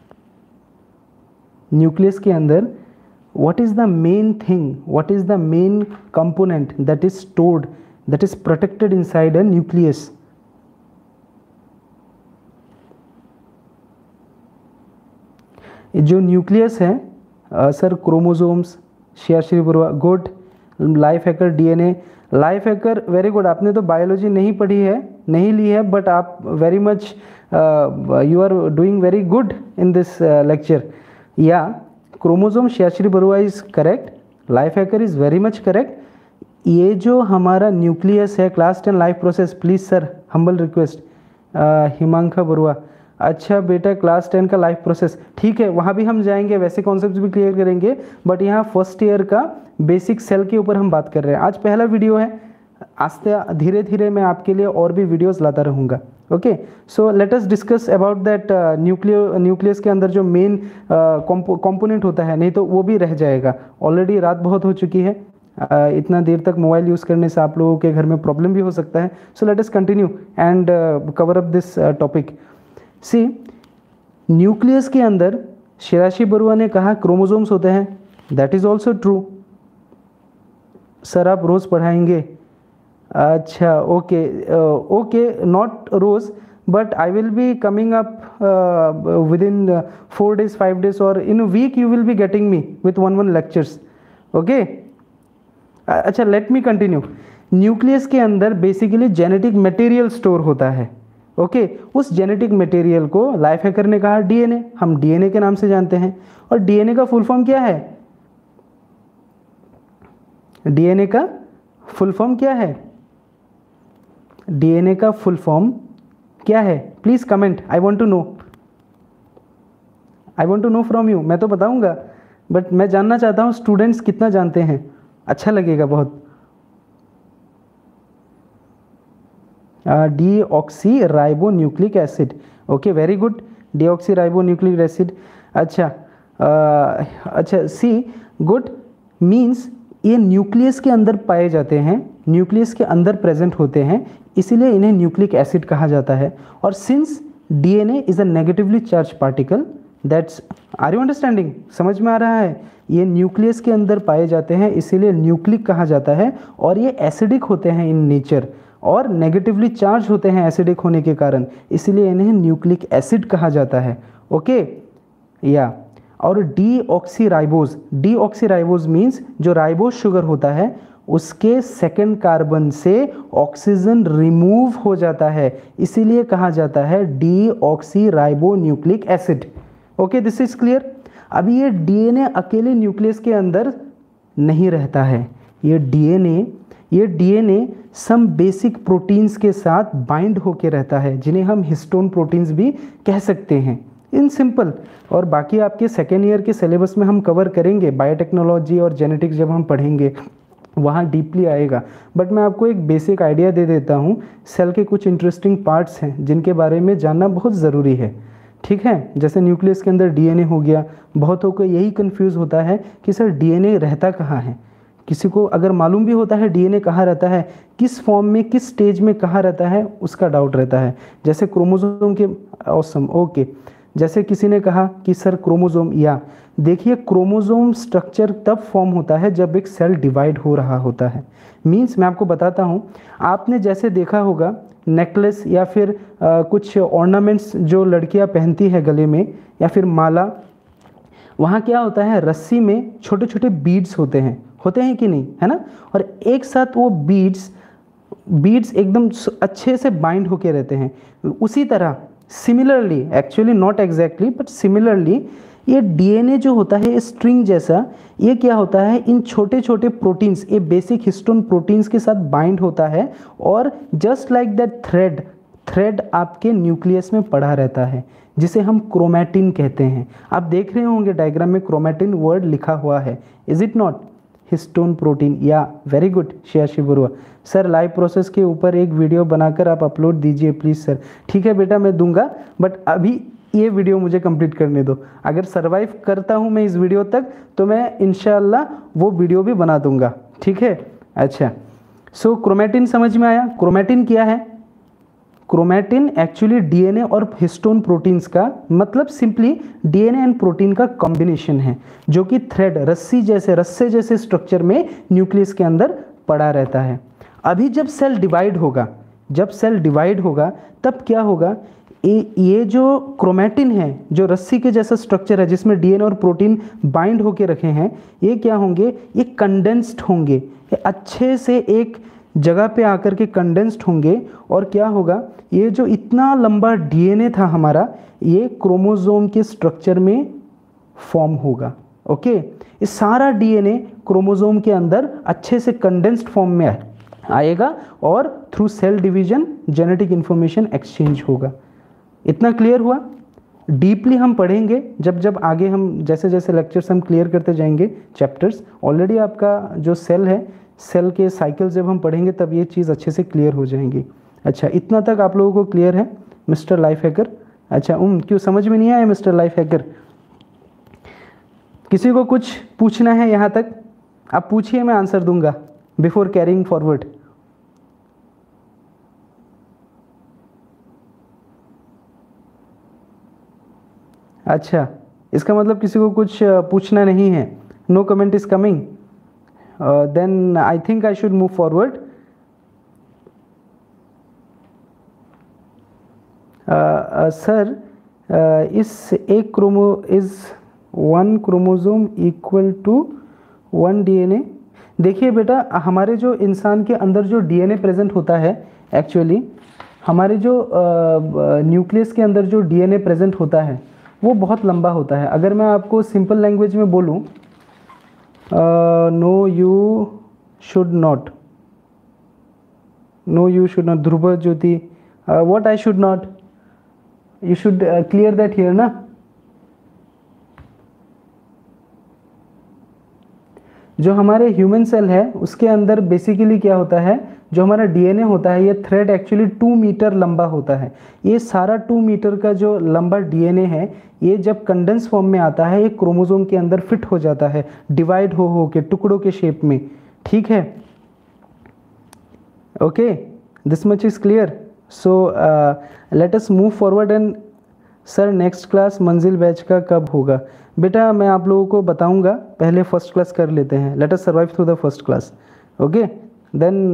न्यूक्लियस के अंदर what is the main thing, what is the main component that is stored, that is protected inside a nucleus? जो न्यूक्लियस है sir, chromosomes, Shreyashri Barua, good. Life hacker, DNA, life hacker, very good. आपने तो biology नहीं पढ़ी है, नहीं ली है, but आप very much you are doing very good in this lecture. Yeah chromosome, Shreyashri Barua is correct, life hacker is very much correct. ये जो हमारा न्यूक्लियस है, class ten life process, please sir, humble request. Himanka Barua, अच्छा बेटा, क्लास टेन का life process, ठीक है, वहाँ भी हम जाएंगे, वैसे कॉन्सेप्ट भी क्लियर करेंगे, बट यहाँ फर्स्ट ईयर का बेसिक सेल के ऊपर हम बात कर रहे हैं। आज पहला वीडियो है, आस्ते धीरे धीरे मैं आपके लिए और भी वीडियोस लाता रहूँगा। Okay, so let us discuss about that nucleo nucleus के अंदर जो मेन कंपोनेंट होता है, नहीं तो वो भी रह जाएगा। ऑलरेडी रात बहुत हो चुकी है, uh, इतना देर तक मोबाइल यूज़ करने से आप लोगों के घर में प्रॉब्लम भी हो सकता है। So let us continue and cover up this topic. See, nucleus के अंदर श्रेयाश्री बरुआ ने कहा क्रोमोसोम्स होते हैं, that is also true. Sir आप रोज़ पढ़ाएंगे? अच्छा, ओके ओके, नॉट रोज़, but I will be coming up within four days five days और in week you will be getting me with one one lectures. Okay, अच्छा, let me continue. Nucleus के अंदर basically genetic material store होता है। Okay okay, उस genetic material को life hacker ने कहा डीएनए, हम डीएनए के नाम से जानते हैं। और डीएनए का फुल फॉर्म क्या है? डीएनए का फुल फॉर्म क्या है? डीएनए का फुल फॉर्म क्या है? Please comment, I want to know, I want to know from you. मैं तो बताऊंगा, बट मैं जानना चाहता हूं स्टूडेंट्स कितना जानते हैं, अच्छा लगेगा बहुत। Deoxyribonucleic acid, okay, very good, deoxyribonucleic acid. अच्छा, uh, अच्छा, सी, गुड, मीन्स ये न्यूक्लियस के अंदर पाए जाते हैं, न्यूक्लियस के अंदर प्रेजेंट होते हैं, इसीलिए इन्हें न्यूक्लिक एसिड कहा जाता है। और since DNA is a negatively charged particle, that's, are you understanding? समझ में आ रहा है? ये न्यूक्लियस के अंदर पाए जाते हैं, इसीलिए न्यूक्लिक कहा जाता है। और ये एसिडिक होते हैं इन नेचर, और नेगेटिवली चार्ज होते हैं एसिडिक होने के कारण, इसीलिए इन्हें न्यूक्लिक एसिड कहा जाता है। ओके, या और deoxyribose, deoxyribose means जो राइबोज शुगर होता है उसके सेकेंड कार्बन से ऑक्सीजन रिमूव हो जाता है, इसीलिए कहा जाता है deoxyribonucleic acid. Okay, this is clear. अभी ये डीएनए अकेले न्यूक्लियस के अंदर नहीं रहता है, ये डीएनए ये डीएनए सम बेसिक प्रोटीन्स के साथ बाइंड होके रहता है, जिन्हें हम हिस्टोन प्रोटीन्स भी कह सकते हैं, इन सिंपल। और बाकी आपके सेकेंड ईयर के सिलेबस में हम कवर करेंगे, बायोटेक्नोलॉजी और जेनेटिक्स जब हम पढ़ेंगे वहाँ डीपली आएगा, बट मैं आपको एक बेसिक आइडिया दे देता हूँ। सेल के कुछ इंटरेस्टिंग पार्ट्स हैं जिनके बारे में जानना बहुत ज़रूरी है, ठीक है। जैसे न्यूक्लियस के अंदर डीएनए हो गया, बहुतों को यही कंफ्यूज होता है कि सर डीएनए रहता कहाँ है। किसी को अगर मालूम भी होता है डीएनए कहाँ रहता है, किस फॉर्म में, किस स्टेज में कहाँ रहता है, उसका डाउट रहता है। जैसे क्रोमोसोम के, ऑसम, ओके, जैसे किसी ने कहा कि सर क्रोमोसोम, या देखिए क्रोमोसोम स्ट्रक्चर तब फॉर्म होता है जब एक सेल डिवाइड हो रहा होता है। मीन्स मैं आपको बताता हूँ, आपने जैसे देखा होगा नेकलेस या फिर आ, कुछ ऑर्नामेंट्स जो लड़कियाँ पहनती है गले में, या फिर माला, वहाँ क्या होता है, रस्सी में छोटे छोटे बीड्स होते हैं, होते हैं कि नहीं, है ना। और एक साथ वो बीड्स बीड्स एकदम अच्छे से बाइंड होके रहते हैं। उसी तरह similarly, actually not exactly but similarly, ये डीएनए जो होता है स्ट्रिंग जैसा, ये क्या होता है, इन छोटे छोटे प्रोटीन्स, ये बेसिक हिस्टोन प्रोटीन्स के साथ बाइंड होता है। और just like that thread thread आपके न्यूक्लियस में पड़ा रहता है, जिसे हम क्रोमैटिन कहते हैं। आप देख रहे होंगे डायग्राम में क्रोमैटिन वर्ड लिखा हुआ है, is it not. Histone protein. Yeah very good Shreyashi Barua sir, life process के ऊपर एक वीडियो बनाकर आप अपलोड दीजिए प्लीज़ सर। ठीक है बेटा, मैं दूंगा, बट अभी ये वीडियो मुझे कंप्लीट करने दो। अगर सरवाइव करता हूँ मैं इस वीडियो तक तो मैं इंशाल्लाह वो वीडियो भी बना दूंगा। ठीक है, अच्छा। सो क्रोमैटिन समझ में आया। क्रोमैटिन क्या है? क्रोमैटिन एक्चुअली डीएनए और हिस्टोन प्रोटीन्स का मतलब सिंपली डीएनए एंड प्रोटीन का कॉम्बिनेशन है, जो कि थ्रेड, रस्सी जैसे, रस्से जैसे स्ट्रक्चर में न्यूक्लियस के अंदर पड़ा रहता है। अभी जब सेल डिवाइड होगा, जब सेल डिवाइड होगा तब क्या होगा, ये ये जो क्रोमैटिन है, जो रस्सी के जैसा स्ट्रक्चर है जिसमें डीएनए और प्रोटीन बाइंड होके रखे हैं, ये क्या होंगे, ये कंडेंस्ड होंगे, ये अच्छे से एक जगह पे आकर के कंडेंस्ड होंगे। और क्या होगा, ये जो इतना लंबा डीएनए था हमारा, ये क्रोमोसोम के स्ट्रक्चर में फॉर्म होगा। ओके, ये सारा डीएनए क्रोमोसोम के अंदर अच्छे से कंडेंस्ड फॉर्म में आएगा और through cell division genetic information exchange होगा। इतना क्लियर हुआ? डीपली हम पढ़ेंगे जब जब आगे हम जैसे जैसे लेक्चर्स हम क्लियर करते जाएंगे चैप्टर्स। ऑलरेडी आपका जो सेल है, सेल के साइकिल जब हम पढ़ेंगे तब ये चीज़ अच्छे से क्लियर हो जाएंगी। अच्छा, इतना तक आप लोगों को क्लियर है मिस्टर लाइफ हैकर? अच्छा, उम क्यों समझ में नहीं आया मिस्टर लाइफ हैकर? किसी को कुछ पूछना है यहाँ तक? आप पूछिए, मैं आंसर दूंगा बिफोर कैरिंग फॉरवर्ड। अच्छा, इसका मतलब किसी को कुछ पूछना नहीं है। No comment is coming, then I think I should move forward. Sir, इस एक chromo is one chromosome equal to one DNA. देखिए बेटा, हमारे जो इंसान के अंदर जो डीएनए प्रेजेंट होता है, एक्चुअली हमारे जो न्यूक्लियस के अंदर जो डीएनए प्रेजेंट होता है वो बहुत लंबा होता है। अगर मैं आपको सिंपल लैंग्वेज में बोलूँ, no you should not, no you should not, Dhruv Jyoti, what I should not, you should clear that here ना। जो हमारे ह्यूमन सेल है उसके अंदर बेसिकली क्या होता है, जो हमारा डीएनए होता है, ये थ्रेड एक्चुअली टू मीटर लंबा होता है। ये सारा टू मीटर का जो लंबा डीएनए है, ये जब कंडेंस फॉर्म में आता है, ये क्रोमोसोम के अंदर फिट हो जाता है, डिवाइड हो हो के टुकड़ों के शेप में। ठीक है, okay, this much is clear. So let us move forward. And sir, next class Manzil batch का कब होगा? बेटा मैं आप लोगों को बताऊंगा, पहले फर्स्ट क्लास कर लेते हैं। Let us survive through the first class, okay, then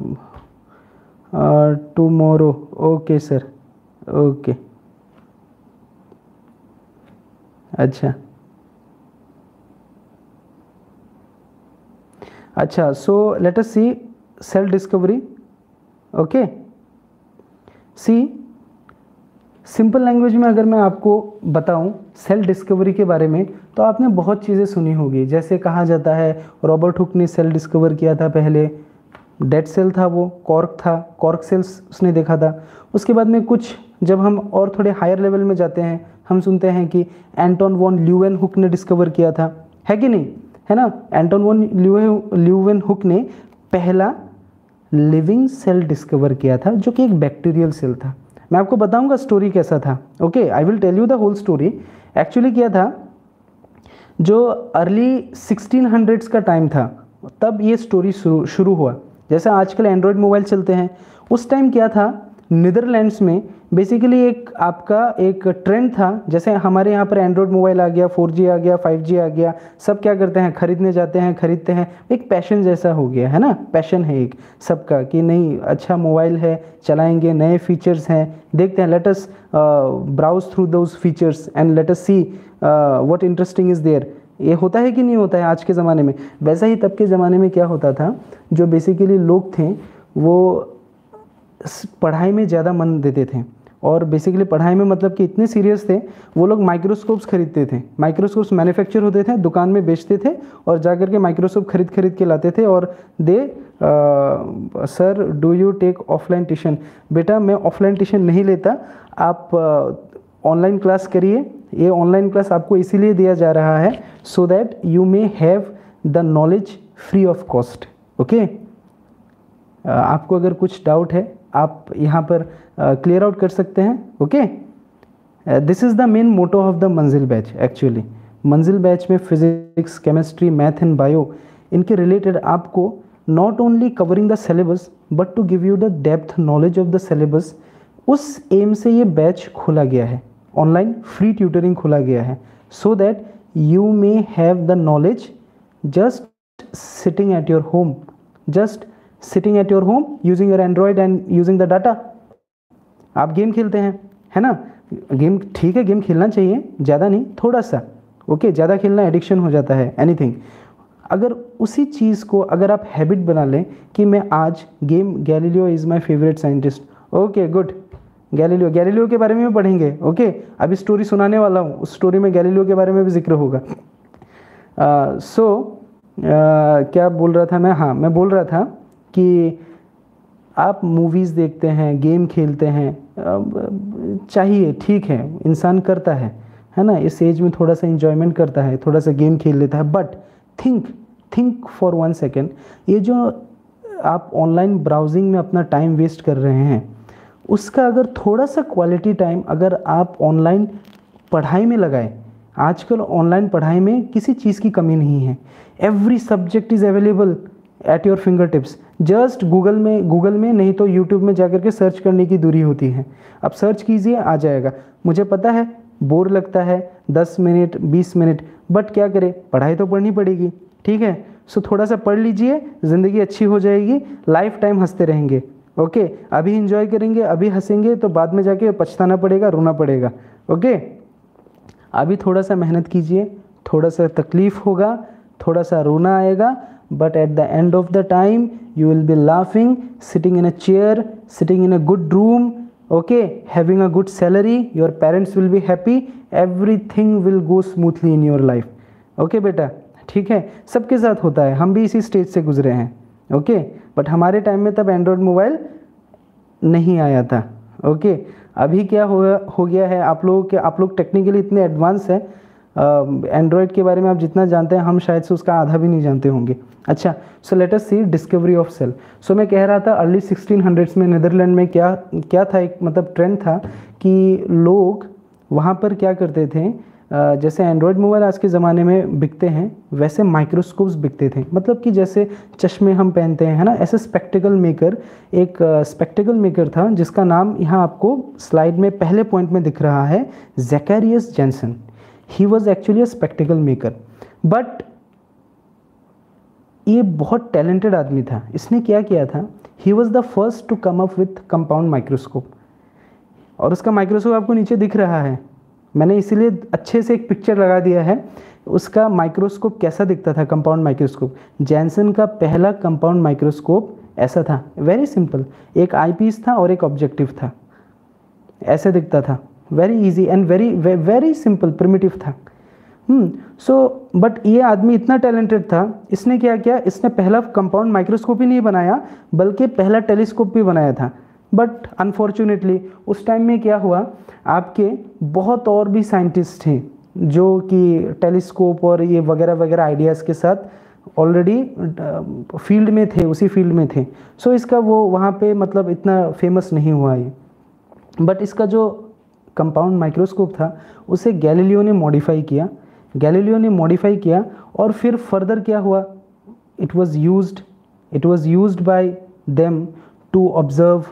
tomorrow. Okay sir, okay, अच्छा अच्छा। So let us see cell discovery. Okay, see simple language में अगर मैं आपको बताऊं सेल डिस्कवरी के बारे में, तो आपने बहुत चीज़ें सुनी होगी। जैसे कहा जाता है रॉबर्ट हुक ने सेल डिस्कवर किया था, पहले डेड सेल था वो, कॉर्क था, कॉर्क सेल्स उसने देखा था। उसके बाद में कुछ जब हम और थोड़े हायर लेवल में जाते हैं, हम सुनते हैं कि एंटोन वॉन ल्यूवेन हुक ने डिस्कवर किया था, है कि नहीं, है ना। एंटोन वॉन ल्यूवेन हुक ने पहला लिविंग सेल डिस्कवर किया था, जो कि एक बैक्टीरियल सेल था। मैं आपको बताऊंगा स्टोरी कैसा था। Okay, I will tell you the whole story. Actually क्या था, जो अर्ली सिक्सटीन हंड्रेड्स का टाइम था, तब ये स्टोरी शुरू हुआ। जैसे आजकल एंड्रॉयड मोबाइल चलते हैं, उस टाइम क्या था, नीदरलैंड्स में बेसिकली एक आपका एक ट्रेंड था। जैसे हमारे यहाँ पर एंड्रॉयड मोबाइल आ गया, फोर जी आ गया, फाइव जी आ गया, सब क्या करते हैं, खरीदने जाते हैं, खरीदते हैं। एक पैशन जैसा हो गया है ना, पैशन है एक सबका कि नहीं अच्छा मोबाइल है, चलाएंगे, नए फीचर्स हैं, देखते हैं, let us browse through those features and let us see what interesting is there. ये होता है कि नहीं होता है आज के ज़माने में? वैसा ही तब के ज़माने में क्या होता था, जो बेसिकली लोग थे वो पढ़ाई में ज़्यादा मन देते थे। और बेसिकली पढ़ाई में मतलब कि इतने सीरियस थे, वो लोग माइक्रोस्कोप्स खरीदते थे। माइक्रोस्कोप्स मैन्युफैक्चर होते थे, दुकान में बेचते थे और जाकर के माइक्रोस्कोप खरीद खरीद के लाते थे। और दे sir do you take offline tuition? बेटा मैं ऑफलाइन ट्यूशन नहीं लेता, आप ऑनलाइन uh, क्लास करिए। ये ऑनलाइन क्लास आपको इसीलिए दिया जा रहा है so that you may have the knowledge free of cost. Okay, आपको अगर कुछ डाउट है आप यहाँ पर क्लियर आउट कर सकते हैं। Okay, this is the main motto of the Manzil batch. Actually Manzil batch में physics, chemistry, math and bio इनके रिलेटेड आपको not only covering the syllabus but to give you the depth knowledge of the syllabus, उस aim से ये batch खोला गया है, online free tutoring खोला गया है, so that you may have the knowledge just sitting at your home, just sitting at your home using your Android and using the data. आप गेम खेलते हैं, है ना, गेम ठीक है, गेम खेलना चाहिए, ज़्यादा नहीं, थोड़ा सा। ओके okay, ज़्यादा खेलना एडिक्शन हो जाता है एनीथिंग। अगर उसी चीज़ को अगर आप हैबिट बना लें कि मैं आज game, Galileo is my favourite scientist, okay good, Galileo Galileo के बारे में भी पढ़ेंगे। Okay okay? अभी स्टोरी सुनाने वाला हूँ, उस स्टोरी में गैलीलियो के बारे में भी जिक्र होगा। सो uh, so, uh, क्या बोल रहा था मैं, हाँ मैं बोल रहा था कि आप मूवीज़ देखते हैं, गेम खेलते हैं, चाहिए, ठीक है, इंसान करता है है ना, इस एज में थोड़ा सा इन्जॉयमेंट करता है, थोड़ा सा गेम खेल लेता है, but think think for one second, ये जो आप ऑनलाइन ब्राउजिंग में अपना टाइम वेस्ट कर रहे हैं, उसका अगर थोड़ा सा क्वालिटी टाइम अगर आप ऑनलाइन पढ़ाई में लगाएं, आजकल ऑनलाइन पढ़ाई में किसी चीज़ की कमी नहीं है, every subject is available at your fingertips. Just Google में गूगल में नहीं तो यूट्यूब में जाकर के सर्च करने की दूरी होती है, अब सर्च कीजिए आ जाएगा। मुझे पता है बोर लगता है दस मिनट बीस मिनट, बट क्या करें, पढ़ाई तो पढ़नी पड़ेगी, ठीक है। सो थोड़ा सा पढ़ लीजिए, ज़िंदगी अच्छी हो जाएगी, लाइफ टाइम हंसते रहेंगे। ओके, अभी इंजॉय करेंगे, अभी हंसेंगे तो बाद में जाके पछताना पड़ेगा, रोना पड़ेगा। ओके, अभी थोड़ा सा मेहनत कीजिए, थोड़ा सा तकलीफ़ होगा, थोड़ा सा रोना आएगा, but at the end of the time you will be laughing, sitting in a chair, sitting in a good room, okay, having a good salary, your parents will be happy, everything will go smoothly in your life। okay बेटा, ठीक है, सबके साथ होता है, हम भी इसी स्टेज से गुजरे हैं। Okay okay? बट हमारे टाइम में तब एंड्रॉयड मोबाइल नहीं आया था। Okay okay? अभी क्या हो हो गया है, आप लोगों के आप लोग टेक्निकली इतने एडवांस है, एंड्रॉयड uh, के बारे में आप जितना जानते हैं हम शायद से उसका आधा भी नहीं जानते होंगे। अच्छा, so let us see discovery of cell. So मैं कह रहा था अर्ली सिक्सटीन हंड्रेड्स में नीदरलैंड में क्या क्या था, एक मतलब ट्रेंड था कि लोग वहाँ पर क्या करते थे, uh, जैसे एंड्रॉयड मोबाइल आज के ज़माने में बिकते हैं वैसे माइक्रोस्कोप्स बिकते थे, मतलब कि जैसे चश्मे हम पहनते हैं, है ना, ऐसे स्पेक्टिकल मेकर, एक स्पेक्टिकल uh, मेकर था जिसका नाम यहाँ आपको स्लाइड में पहले पॉइंट में दिख रहा है, Zacharias Janssen. He was actually a spectacle maker, but ये बहुत टैलेंटेड आदमी था। इसने क्या किया था, he was the first to come up with compound microscope, और उसका माइक्रोस्कोप आपको नीचे दिख रहा है, मैंने इसीलिए अच्छे से एक पिक्चर लगा दिया है, उसका माइक्रोस्कोप कैसा दिखता था, कंपाउंड माइक्रोस्कोप। जैनसन का पहला कंपाउंड माइक्रोस्कोप ऐसा था, वेरी सिंपल, एक आई पीस था और एक ऑब्जेक्टिव था, ऐसे दिखता था, very easy and very very simple primitive था। हम्म सो बट ये आदमी इतना टैलेंटेड था, इसने क्या किया, इसने पहला कंपाउंड माइक्रोस्कोप ही नहीं बनाया बल्कि पहला टेलीस्कोप भी बनाया था। बट अनफॉर्चुनेटली उस टाइम में क्या हुआ, आपके बहुत और भी साइंटिस्ट थे जो कि टेलीस्कोप और ये वगैरह वगैरह आइडियाज़ के साथ ऑलरेडी फील्ड में थे, उसी फील्ड में थे। सो so इसका वो वहाँ पे मतलब इतना फेमस नहीं हुआ ये, बट इसका जो कंपाउंड माइक्रोस्कोप था उसे गैलीलियो ने मॉडिफाई किया, गैलीलियो ने मॉडिफाई किया और फिर फर्दर क्या हुआ, it was used it was used by them to observe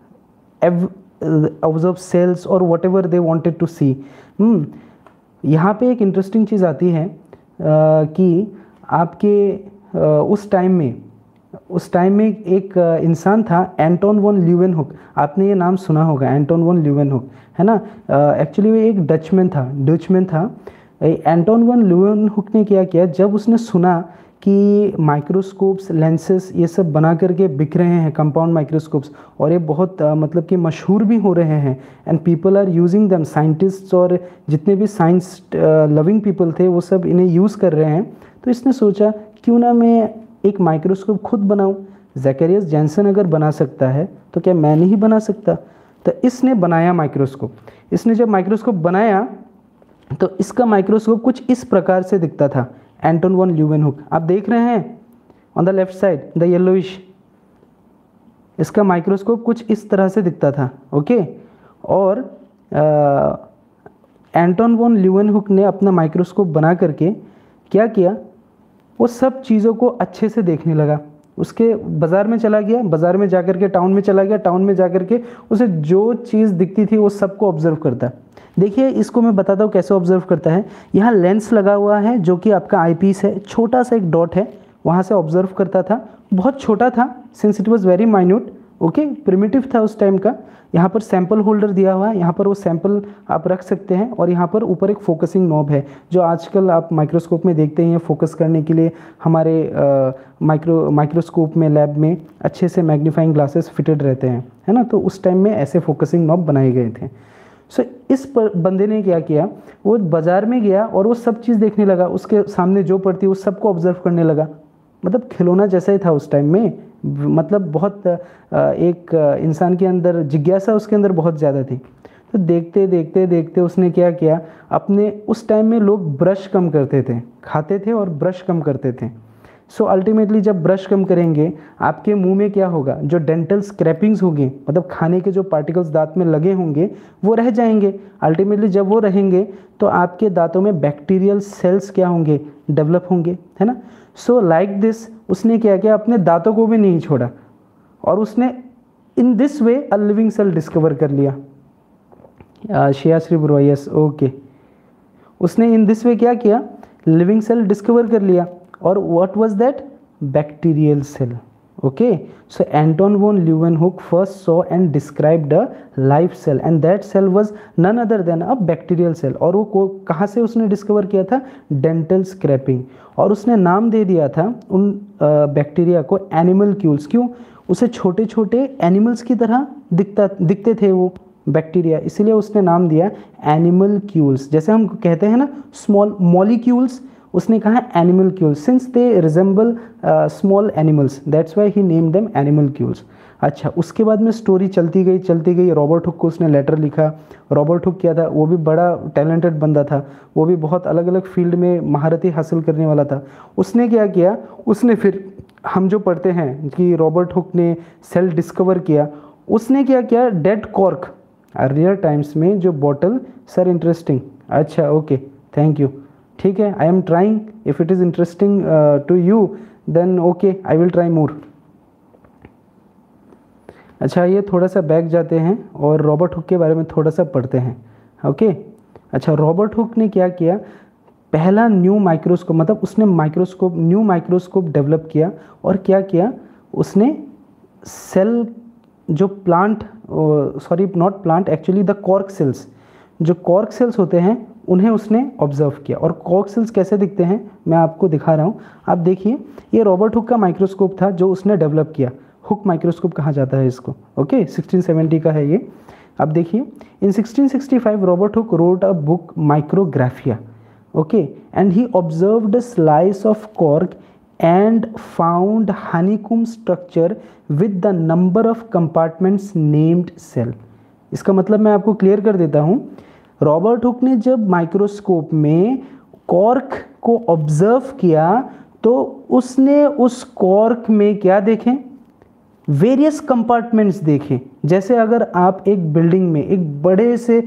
observe cells और whatever they wanted to see. यहाँ पे एक इंटरेस्टिंग चीज़ आती है uh, कि आपके uh, उस टाइम में उस टाइम में एक इंसान था एंटोन वॉन ल्यूवेनहुक, आपने ये नाम सुना होगा, एंटोन वॉन ल्यूवेनहुक, है ना। एक्चुअली वो एक डचमैन था डचमैन था एंटोन वॉन ल्यूवेनहुक ने क्या किया, जब उसने सुना कि माइक्रोस्कोप्स, लेंसेस ये सब बना करके बिक रहे हैं, कंपाउंड माइक्रोस्कोप्स, और ये बहुत uh, मतलब कि मशहूर भी हो रहे हैं and people are using them, scientists और जितने भी साइंस लविंग पीपल थे वो सब इन्हें यूज़ कर रहे हैं, तो इसने सोचा क्यों ना मैं एक माइक्रोस्कोप खुद बनाऊं, ज़ैकेरियस जैनसन अगर बना सकता है तो क्या मैं नहीं बना सकता। तो इसने बनाया माइक्रोस्कोप। इसने जब माइक्रोस्कोप बनाया तो इसका माइक्रोस्कोप कुछ इस प्रकार से दिखता था, एंटोन वॉन ल्यूवेनहुक, आप देख रहे हैं on the left side the yellowish, इसका माइक्रोस्कोप कुछ इस तरह से दिखता था। ओके, और एंटोन वॉन ल्यूवेनहुक ने अपना माइक्रोस्कोप बना करके क्या किया, वो सब चीज़ों को अच्छे से देखने लगा। उसके बाज़ार में चला गया, बाज़ार में जाकर के टाउन में चला गया, टाउन में जाकर के उसे जो चीज़ दिखती थी वो सबको ऑब्जर्व करता। देखिए इसको मैं बताता हूँ कैसे ऑब्जर्व करता है। यहाँ लेंस लगा हुआ है जो कि आपका आई पीस है, छोटा सा एक डॉट है, वहाँ से ऑब्जर्व करता था। बहुत छोटा था, since it was very minute. Okay, primitive था उस टाइम का। यहाँ पर सैंपल होल्डर दिया हुआ है, यहाँ पर वो सैंपल आप रख सकते हैं, और यहाँ पर ऊपर एक फोकसिंग नॉब है जो आजकल आप माइक्रोस्कोप में देखते हैं। फोकस करने के लिए हमारे माइक्रो माइक्रोस्कोप में लैब में अच्छे से मैग्नीफाइंग ग्लासेस फिटेड रहते हैं, है ना। तो उस टाइम में ऐसे फोकसिंग नॉब बनाए गए थे। सो so, इस पर बंदे ने क्या किया, वो बाज़ार में गया और वो सब चीज़ देखने लगा। उसके सामने जो पड़ती वो सबको ऑब्जर्व करने लगा। मतलब खिलौना जैसा ही था उस टाइम में। मतलब बहुत एक इंसान के अंदर जिज्ञासा उसके अंदर बहुत ज़्यादा थी। तो देखते देखते देखते उसने क्या किया, अपने उस टाइम में लोग ब्रश कम करते थे, खाते थे और ब्रश कम करते थे। सो so, अल्टीमेटली जब ब्रश कम करेंगे आपके मुंह में क्या होगा, जो डेंटल स्क्रैपिंग्स होंगे, मतलब खाने के जो पार्टिकल्स दांत में लगे होंगे वो रह जाएंगे। अल्टीमेटली जब वो रहेंगे तो आपके दांतों में बैक्टीरियल सेल्स क्या होंगे, डेवलप होंगे, है ना। सो लाइक दिस उसने क्या किया, अपने दांतों को भी नहीं छोड़ा और उसने in this way a living cell discover कर लिया। Shreyashri Barua, yes, okay. उसने इन दिस वे क्या किया, लिविंग सेल डिस्कवर कर लिया। और what was that, bacterial cell. Okay, so Anton van Leeuwenhoek first saw and described a life cell and that cell was none other than a bacterial cell. और वो कहाँ से उसने डिस्कवर किया था, डेंटल स्क्रैपिंग। और उसने नाम दे दिया था उन बैक्टीरिया को एनिमल्क्यूल्स। क्यों, उसे छोटे छोटे एनिमल्स की तरह दिखता दिखते थे वो बैक्टीरिया, इसीलिए उसने नाम दिया एनिमल्क्यूल्स। जैसे हम कहते हैं ना स्मॉल मॉलिक्यूल्स, उसने कहा animalcules since they resemble small animals, that's why he name them animalcules. अच्छा, उसके बाद में स्टोरी चलती गई चलती गई रॉबर्ट हुक को उसने लेटर लिखा। रॉबर्ट हुक क्या था, वो भी बड़ा टैलेंटेड बंदा था, वो भी बहुत अलग अलग फील्ड में महारती हासिल करने वाला था। उसने क्या किया, उसने फिर हम जो पढ़ते हैं कि रॉबर्ट हुक ने सेल डिस्कवर किया, उसने क्या किया, डेड कॉर्क अर्लियर टाइम्स में जो बॉटल, सर इंटरेस्टिंग, अच्छा ओके थैंक यू, ठीक है, I am trying, if it is interesting to you then okay I will try more. अच्छा, ये थोड़ा सा बैक जाते हैं और रॉबर्ट हुक के बारे में थोड़ा सा पढ़ते हैं। ओके, अच्छा, रॉबर्ट हुक ने क्या किया, पहला न्यू माइक्रोस्कोप, मतलब उसने माइक्रोस्कोप न्यू माइक्रोस्कोप डेवलप किया। और क्या किया उसने, सेल जो plant, sorry not plant actually the cork cells, जो कॉर्क सेल्स होते हैं उन्हें उसने ऑब्जर्व किया। और कॉर्क सेल्स कैसे दिखते हैं मैं आपको दिखा रहा हूँ, आप देखिए। ये रॉबर्ट हुक का माइक्रोस्कोप था जो उसने डेवलप किया। हुक माइक्रोस्कोप कहा जाता है इसको। ओके, सिक्सटीन सेवेंटी का है ये। अब देखिए, in sixteen sixty five Robert Hooke wrote a book Micrographia. Okay, and he observed a slice of cork and found honeycomb structure with the number of compartments named cell। इसका मतलब मैं आपको clear कर देता हूँ। रॉबर्ट हुक ने जब microscope में कॉर्क को ऑब्जर्व किया तो उसने उस कॉर्क में क्या देखें, वेरियस कंपार्टमेंट्स देखें। जैसे अगर आप एक बिल्डिंग में, एक बड़े से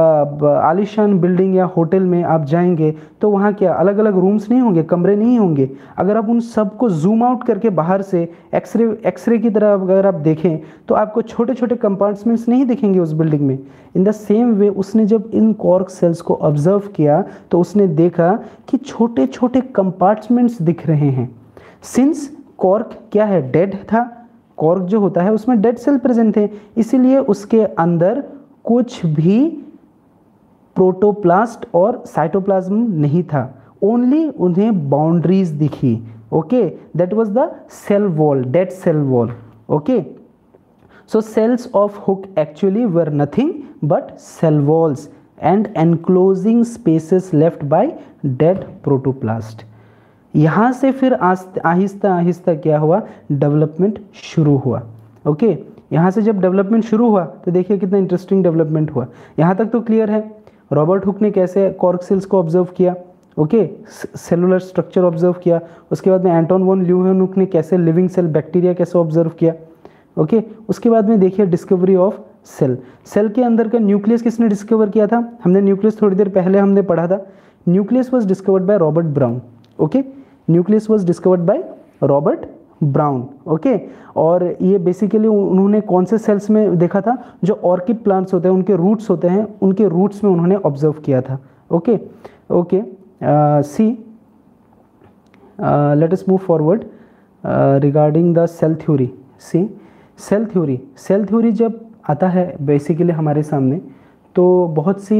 आलीशान बिल्डिंग या होटल में आप जाएंगे तो वहाँ क्या अलग अलग रूम्स नहीं होंगे, कमरे नहीं होंगे। अगर आप उन सब को जूम आउट करके बाहर से एक्सरे एक्सरे की तरह अगर आप देखें तो आपको छोटे छोटे कंपार्टमेंट्स नहीं दिखेंगे उस बिल्डिंग में। इन द सेम वे उसने जब इन कॉर्क सेल्स को ऑब्जर्व किया तो उसने देखा कि छोटे छोटे कंपार्टमेंट्स दिख रहे हैं। सिंस कॉर्क क्या है, डेड था, कॉर्क जो होता है उसमें डेड सेल प्रेजेंट थे, इसीलिए उसके अंदर कुछ भी प्रोटोप्लास्ट और साइटोप्लाज्म नहीं था, ओनली उन्हें बाउंड्रीज दिखी। Okay, that was the cell wall, dead cell wall. Okay, so cells of Hooke actually were nothing but cell walls and enclosing spaces left by dead protoplast. यहाँ से फिर आहिस्ता आहिस्ता क्या हुआ, डेवलपमेंट शुरू हुआ। ओके, यहाँ से जब डेवलपमेंट शुरू हुआ तो देखिए कितना इंटरेस्टिंग डेवलपमेंट हुआ। यहाँ तक तो क्लियर है रॉबर्ट हुक ने कैसे कॉर्क सेल्स को ऑब्जर्व किया। ओके, सेलुलर स्ट्रक्चर ऑब्जर्व किया। उसके बाद में एंटोन वॉन ल्यूवेनुक ने कैसे लिविंग सेल बैक्टीरिया कैसे ऑब्जर्व किया। ओके okay, उसके बाद में देखिए डिस्कवरी ऑफ सेल। सेल के अंदर का न्यूक्लियस किसने डिस्कवर किया था? हमने न्यूक्लियस थोड़ी देर पहले हमने पढ़ा था। Nucleus was discovered by Robert Brown. Okay, nucleus was discovered by Robert Brown. Okay, और ये बेसिकली उन्होंने कौन से सेल्स में देखा था? जो ऑर्किड प्लांट्स होते हैं उनके रूट्स होते हैं, उनके रूट्स में उन्होंने ऑब्जर्व किया था। Okay okay, see let us move forward regarding the cell theory. See cell theory, cell theory जब आता है बेसिकली हमारे सामने तो बहुत सी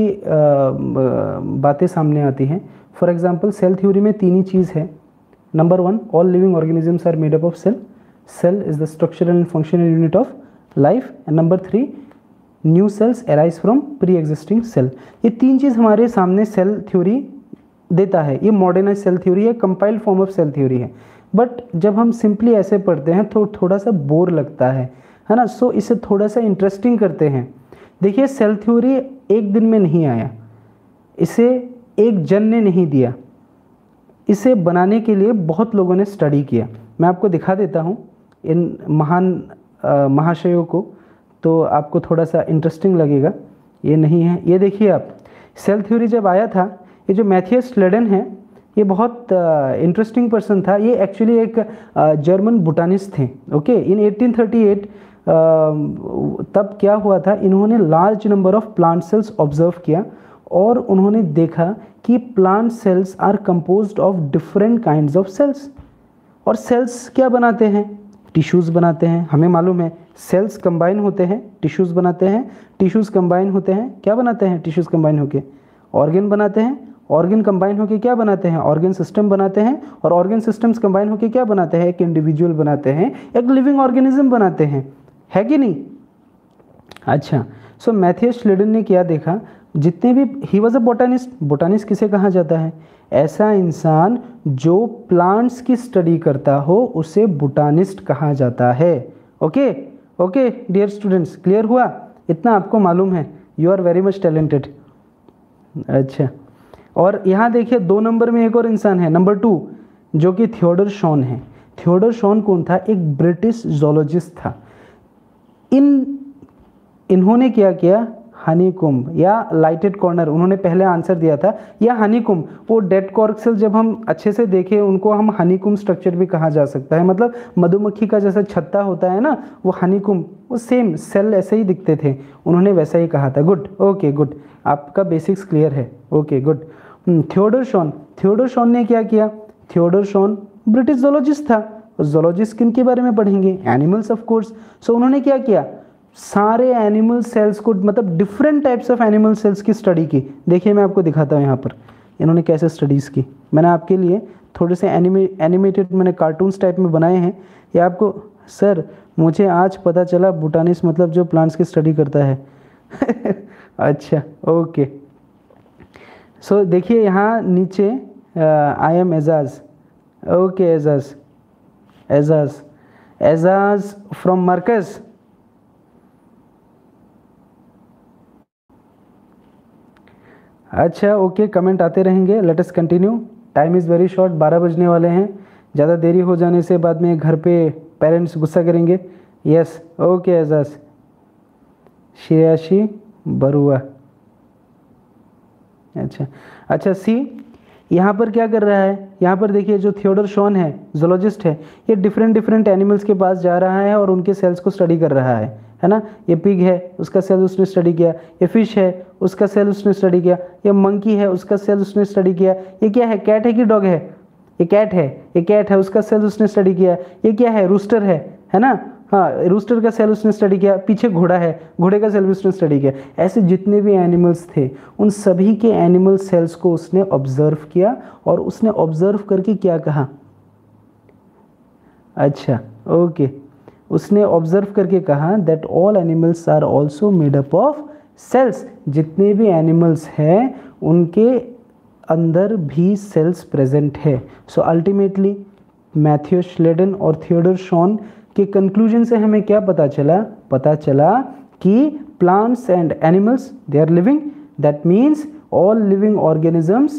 बातें सामने आती हैं। फॉर एग्जांपल सेल थ्योरी में तीन ही चीज़ है। Number one, all living organisms are made up of cell, cell is the structural and functional unit of life. And number three, new cells arise from pre existing cell. ये तीन चीज़ हमारे सामने cell theory देता है। ये modernise cell theory है, compiled form of cell theory है। But जब हम सिंपली ऐसे पढ़ते हैं तो थोड़ा सा बोर लगता है, है ना। सो so, इसे थोड़ा सा इंटरेस्टिंग करते हैं। देखिए, सेल थ्योरी एक दिन में नहीं आया, इसे एक जन ने नहीं दिया, इसे बनाने के लिए बहुत लोगों ने स्टडी किया। मैं आपको दिखा देता हूँ इन महान महाशयों को, तो आपको थोड़ा सा इंटरेस्टिंग लगेगा। ये नहीं है, ये देखिए आप, सेल थ्योरी जब आया था, ये जो मैथियस स्लेडन है ये बहुत इंटरेस्टिंग uh, पर्सन था। ये एक्चुअली एक जर्मन uh, बोटानिस्ट थे। Okay, in eighteen thirty eight uh, तब क्या हुआ था, इन्होंने large number of plant cells observe किया और उन्होंने देखा कि plant cells are composed of different kinds of cells. और सेल्स क्या बनाते हैं? टिश्यूज़ बनाते हैं। हमें मालूम है सेल्स कंबाइन होते हैं, टिश्यूज़ बनाते हैं, टिश्यूज़ कंबाइन होते हैं, क्या बनाते हैं? टिश्यूज़ कंबाइन होके ऑर्गन बनाते हैं, ऑर्गन कंबाइन होके क्या बनाते हैं? ऑर्गन सिस्टम बनाते हैं, और ऑर्गन सिस्टम्स कंबाइन होके क्या बनाते हैं? एक इंडिविजुअल बनाते हैं, एक लिविंग ऑर्गेनिज्म बनाते हैं, है कि नहीं? अच्छा, सो मैथियस स्लेडन ने क्या देखा, जितने भी, he was a botanist. Botanist किसे कहा जाता है? ऐसा इंसान जो प्लांट्स की स्टडी करता हो उसे बोटानिस्ट कहा जाता है। Okay okay dear students, clear हुआ? इतना आपको मालूम है, you are very much talented. अच्छा, और यहाँ देखिए दो नंबर में एक और इंसान है, नंबर टू, जो कि थियोडर शॉन है। थियोडर शॉन कौन था? एक ब्रिटिश जोलॉजिस्ट था। इन इन्होंने क्या किया? हनीकॉम्ब या लाइटेड कॉर्नर, उन्होंने पहले आंसर दिया था, या हनीकॉम्ब। वो डेड कॉर्क सेल जब हम अच्छे से देखें उनको हम हनीकॉम्ब स्ट्रक्चर भी कहा जा सकता है। मतलब मधुमक्खी का जैसा छत्ता होता है ना, वो हनीकॉम्ब, वो सेम सेल ऐसे ही दिखते थे, उन्होंने वैसा ही कहा था। गुड, ओके गुड, आपका बेसिक्स क्लियर है। Okay good. Theodor Schwann, Theodor Schwann ने क्या किया? थियोडर शॉन ब्रिटिश जोलॉजिस्ट था। जोलॉजिस्ट किन के बारे में पढ़ेंगे? Animals of course. सो उन्होंने क्या किया? सारे एनिमल सेल्स को, मतलब different types of animal cells की स्टडी की। देखिए मैं आपको दिखाता हूँ यहाँ पर इन्होंने कैसे स्टडीज़ की। मैंने आपके लिए थोड़े से एनिमे एनिमेटेड मैंने कार्टून्स टाइप में बनाए हैं। ये आपको, सर मुझे आज पता चला बोटानिस्ट मतलब जो प्लांट्स की स्टडी करता है। अच्छा, ओके। सो so, देखिए यहाँ नीचे, I am Ejaz. Okay Ejaz, Ejaz Ejaz from Markaz. अच्छा ओके, कमेंट आते रहेंगे, let us continue. Time is very short, बारह बजने वाले हैं। ज़्यादा देरी हो जाने से बाद में घर पे पेरेंट्स गुस्सा करेंगे। Yes, okay Ejaz. श्रेयाशी बरुआ, अच्छा अच्छा। सी यहाँ पर क्या कर रहा है? यहाँ पर देखिए जो थियोडर शॉन है, जोलॉजिस्ट है, ये डिफरेंट डिफरेंट एनिमल्स के पास जा रहा है और उनके सेल्स को स्टडी कर रहा है, है ना। ये पिग है, उसका सेल उसने स्टडी किया। ये फिश है, उसका सेल उसने स्टडी किया। ये मंकी है, उसका सेल उसने स्टडी किया। ये क्या है? कैट है कि डॉग है? ये कैट है, ये कैट है, उसका सेल उसने स्टडी किया। ये क्या है? रूस्टर है, है ना। हाँ, रूस्टर का सेल उसने स्टडी किया। पीछे घोड़ा है, घोड़े का सेल भी उसने स्टडी किया। ऐसे जितने भी एनिमल्स थे उन सभी के एनिमल सेल्स को उसने ऑब्जर्व किया और उसने ऑब्जर्व करके क्या कहा? अच्छा ओके, उसने ऑब्जर्व करके कहा that all animals are also made up of cells. जितने भी एनिमल्स हैं उनके अंदर भी सेल्स प्रेजेंट है। सो अल्टीमेटली मैथियस स्लेडन और थियोडर शॉन के कंक्लूजन से हमें क्या पता चला? पता चला कि plants and animals they are living, that means all living organisms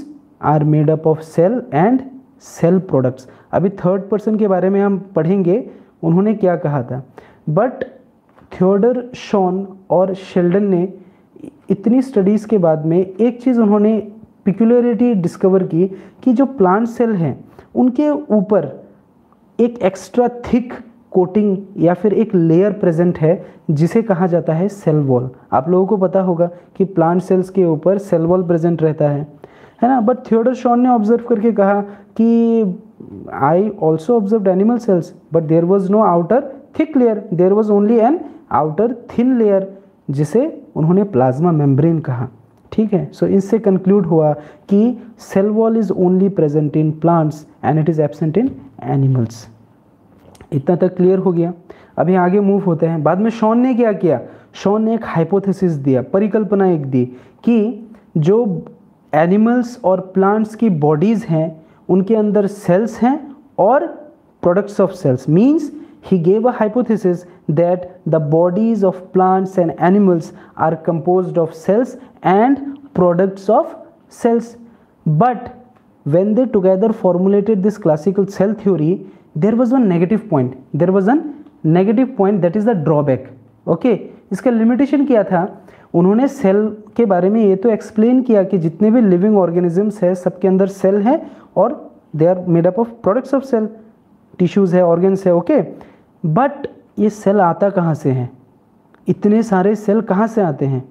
are made up of cell and cell products. अभी थर्ड पर्सन के बारे में हम पढ़ेंगे, उन्होंने क्या कहा था। बट थियोडर शॉन और शेल्डन ने इतनी स्टडीज़ के बाद में एक चीज़ उन्होंने पिक्यूलरिटी डिस्कवर की कि जो प्लांट सेल हैं उनके ऊपर एक एक्स्ट्रा थिक कोटिंग या फिर एक लेयर प्रेजेंट है जिसे कहा जाता है सेल वॉल। आप लोगों को पता होगा कि प्लांट सेल्स के ऊपर सेल वॉल प्रेजेंट रहता है, है ना। बट थियोडर शॉन ने ऑब्जर्व करके कहा कि I also observe animal cells but there was no outer thick layer, there was only an outer thin layer, जिसे उन्होंने प्लाज्मा मेम्ब्रेन कहा। ठीक है, सो so, इससे कंक्लूड हुआ कि cell wall is only present in plants and it is absent in animals. इतना तक क्लियर हो गया। अभी आगे मूव होते हैं। बाद में शॉन ने क्या किया, शॉन ने एक हाइपोथेसिस दिया, परिकल्पना एक दी कि जो एनिमल्स और प्लांट्स की बॉडीज़ हैं उनके अंदर सेल्स हैं और products of cells. Means he gave a hypothesis that the bodies of plants and animals are composed of cells and products of cells. But when they together formulated this classical cell theory, there was one negative point. There was a negative point, that is the drawback. Okay, इसका limitation क्या था, उन्होंने cell के बारे में ये तो explain किया कि जितने भी लिविंग ऑर्गेनिजम्स है सबके अंदर सेल है और they are made up of products of cell, tissues है, ऑर्गन्स है। ओके, बट ये सेल आता कहाँ से हैं, इतने सारे सेल कहाँ से आते हैं।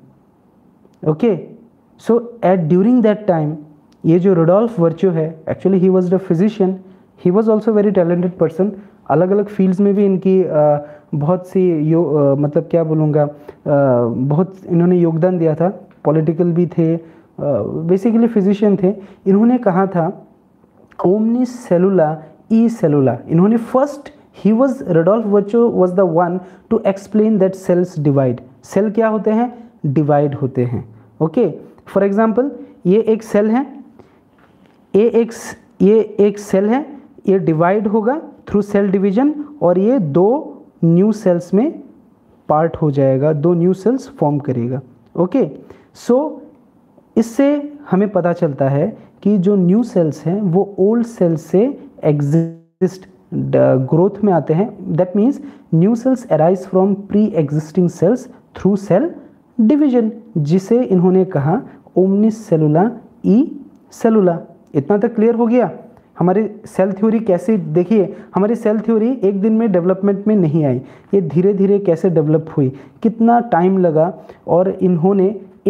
Okay, so at during that time ये जो रुडोल्फ वर्च्यू है, actually he was the physician, he was also very talented person. अलग अलग फील्ड्स में भी इनकी आ, बहुत सी यो आ, मतलब क्या बोलूँगा, बहुत इन्होंने योगदान दिया था। पॉलिटिकल भी थे, बेसिकली फिजिशियन थे। इन्होंने कहा था ओमनिस सेलुला ई सेलुला। इन्होंने first he was Rudolf Virchow was the one to explain that cells divide. Cell क्या होते हैं, डिवाइड होते हैं। ओके, फॉर एग्जाम्पल ये एक सेल है, ये एक ये एक सेल है, ये डिवाइड होगा थ्रू सेल डिवीजन और ये दो न्यू सेल्स में पार्ट हो जाएगा, दो न्यू सेल्स फॉर्म करेगा। ओके, सो इससे हमें पता चलता है कि जो न्यू सेल्स हैं वो ओल्ड सेल्स से एग्जिस्ट ग्रोथ में आते हैं। That means new cells arise from pre existing cells through cell division, जिसे इन्होंने कहा ओमनिस सेलुला ई सेलुला। इतना तक क्लियर हो गया। हमारी सेल थ्योरी कैसे, देखिए हमारी सेल थ्योरी एक दिन में डेवलपमेंट में नहीं आई, ये धीरे धीरे कैसे डेवलप हुई, कितना टाइम लगा। और इन्होंने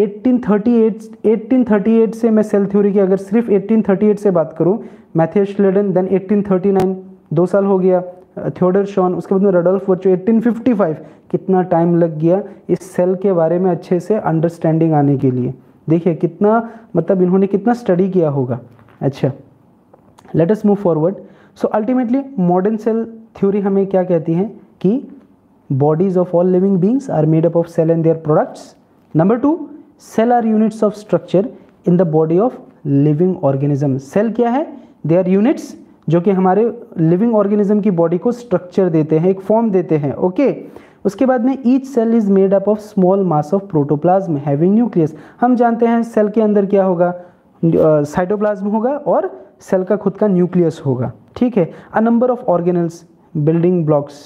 अठारह सौ अड़तीस से, मैं सेल थ्योरी की अगर सिर्फ अठारह सौ अड़तीस से बात करूं, मैथियस श्लेडन, देन अठारह सौ उनतालीस, दो साल हो गया, थियोडर शॉन, उसके बाद में रुडोल्फ वर्च्यू अठारह सौ पचपन। कितना टाइम लग गया इस सेल के बारे में अच्छे से अंडरस्टैंडिंग आने के लिए। देखिए कितना, मतलब इन्होंने कितना स्टडी किया होगा। अच्छा, let us move forward. So ultimately modern cell theory हमें क्या कहती है कि bodies of all living beings are made up of cell and their products. Number two, cell are units of structure in the body of living organism. Cell क्या है, they are units जो कि हमारे लिविंग ऑर्गेनिज्म की body को structure देते हैं, एक फॉर्म देते हैं। Okay okay? उसके बाद में each cell is made up of small mass of protoplasm having nucleus. हम जानते हैं सेल के अंदर क्या होगा, साइटोप्लाज्म होगा और सेल का खुद का न्यूक्लियस होगा। ठीक है, a number of organelles, building blocks.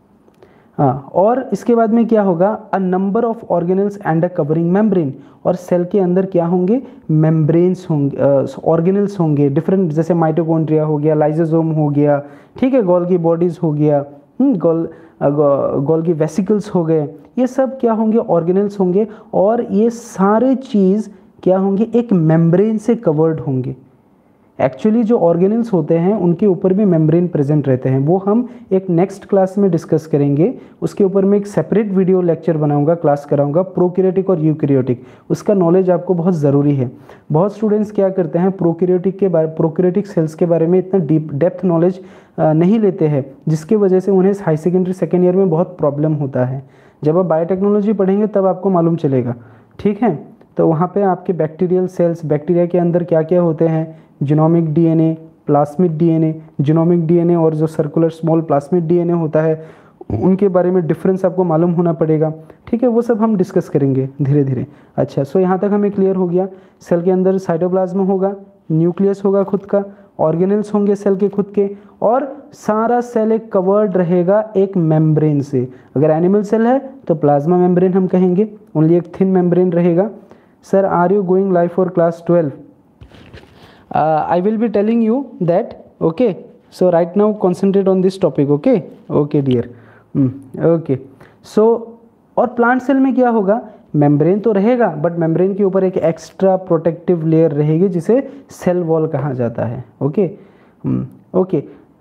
हाँ, और इसके बाद में क्या होगा, a number of organelles and a covering membrane. और सेल के अंदर क्या होंगे, मेम्ब्रेन्स होंगे, ऑर्गेनल्स होंगे डिफरेंट, जैसे माइटोकॉन्ड्रिया हो गया, लाइजोसोम हो गया, ठीक है, गोल्गी बॉडीज हो गया, गोल गोल्गी वेसिकल्स हो गए, ये सब क्या होंगे, ऑर्गेनल्स होंगे। और ये सारे चीज़ क्या होंगे, एक मेम्ब्रेन से कवर्ड होंगे। एक्चुअली जो ऑर्गेनल्स होते हैं उनके ऊपर भी मेम्ब्रेन प्रेजेंट रहते हैं, वो हम एक नेक्स्ट क्लास में डिस्कस करेंगे। उसके ऊपर मैं एक सेपरेट वीडियो लेक्चर बनाऊंगा, क्लास कराऊंगा, प्रोकैरियोटिक और यूकैरियोटिक। उसका नॉलेज आपको बहुत ज़रूरी है। बहुत स्टूडेंट्स क्या करते हैं, प्रोकैरियोटिक के बारे प्रोकैरियोटिक सेल्स के बारे में इतना डीप डेप्थ नॉलेज नहीं लेते हैं, जिसकी वजह से उन्हें हाई सेकेंडरी सेकेंड ईयर में बहुत प्रॉब्लम होता है। जब आप बायोटेक्नोलॉजी पढ़ेंगे तब आपको मालूम चलेगा। ठीक है, तो वहाँ पे आपके बैक्टीरियल सेल्स, बैक्टीरिया के अंदर क्या क्या होते हैं, genomic DNA, plasmid DNA, genomic DNA और जो सर्कुलर स्मॉल प्लाज्मिड डीएनए होता है, उनके बारे में डिफरेंस आपको मालूम होना पड़ेगा। ठीक है, वो सब हम डिस्कस करेंगे धीरे धीरे। अच्छा, सो यहाँ तक हमें क्लियर हो गया। सेल के अंदर साइटोप्लाज्म होगा, न्यूक्लियस होगा खुद का, ऑर्गेनेल्स होंगे सेल के खुद के, और सारा सेल एक कवर्ड रहेगा एक मेम्ब्रेन से। अगर एनिमल सेल है तो प्लाज्मा मेम्ब्रेन हम कहेंगे, ओनली एक थिन मेम्ब्रेन रहेगा। Sir are you going live for class twelve? I will be telling you that, okay, so right now concentrate on this topic, okay okay dear, okay. So और plant cell में क्या होगा, membrane तो रहेगा but membrane के ऊपर एक extra protective layer रहेगी जिसे सेल वॉल कहा जाता है, okay okay.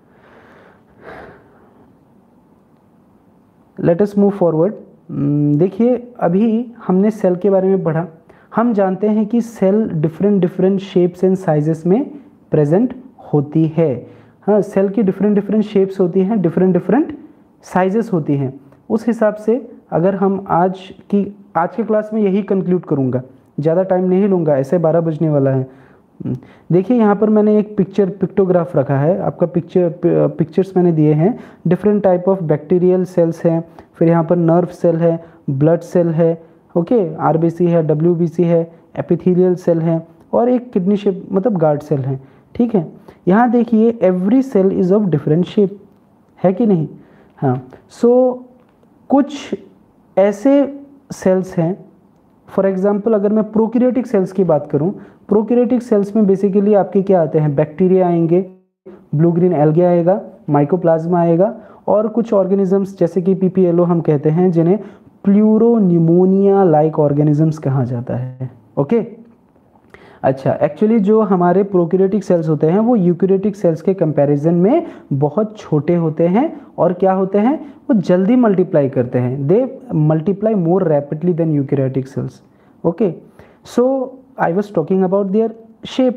Let us move forward. देखिए अभी हमने सेल के बारे में पढ़ा, हम जानते हैं कि cell different different shapes and sizes में प्रेजेंट होती है। हाँ, सेल की डिफरेंट डिफरेंट शेप्स होती हैं, डिफरेंट डिफरेंट साइजेस होती हैं। उस हिसाब से अगर हम आज की आज के क्लास में यही कंक्लूड करूँगा, ज़्यादा टाइम नहीं लूँगा, ऐसे बारह बजने वाला है। देखिए यहाँ पर मैंने एक पिक्चर पिक्टोग्राफ रखा है, आपका पिक्चर पिक्चर्स मैंने दिए हैं। Different type of bacterial cells हैं, फिर यहाँ पर नर्व सेल है, ब्लड सेल है, ओके, आरबीसी है, डब्ल्यूबीसी है, एपिथेलियल सेल है, और एक किडनी शेप मतलब गार्ड सेल है, ठीक है। यहाँ देखिए every cell is of different shape, है कि नहीं? हाँ, सो so, कुछ ऐसे सेल्स हैं, फॉर एग्जांपल अगर मैं प्रोकैरियोटिक सेल्स की बात करूं, प्रोकैरियोटिक सेल्स में बेसिकली आपके क्या आते हैं, बैक्टीरिया आएंगे, ब्लू ग्रीन एल्गे आएगा, माइकोप्लाज्मा आएगा, और कुछ ऑर्गेनिजम्स जैसे कि पीपीएलओ हम कहते हैं, जिन्हें प्लूरोन्यूमोनिया लाइक ऑर्गेनिजम्स कहा जाता है, ओके। अच्छा, एक्चुअली जो हमारे प्रोकैरियोटिक सेल्स होते हैं वो यूकैरियोटिक सेल्स के कंपैरिजन में बहुत छोटे होते हैं, और क्या होते हैं, वो जल्दी मल्टीप्लाई करते हैं, they multiply more rapidly than eukaryotic cells, okay. So I was talking about their shape.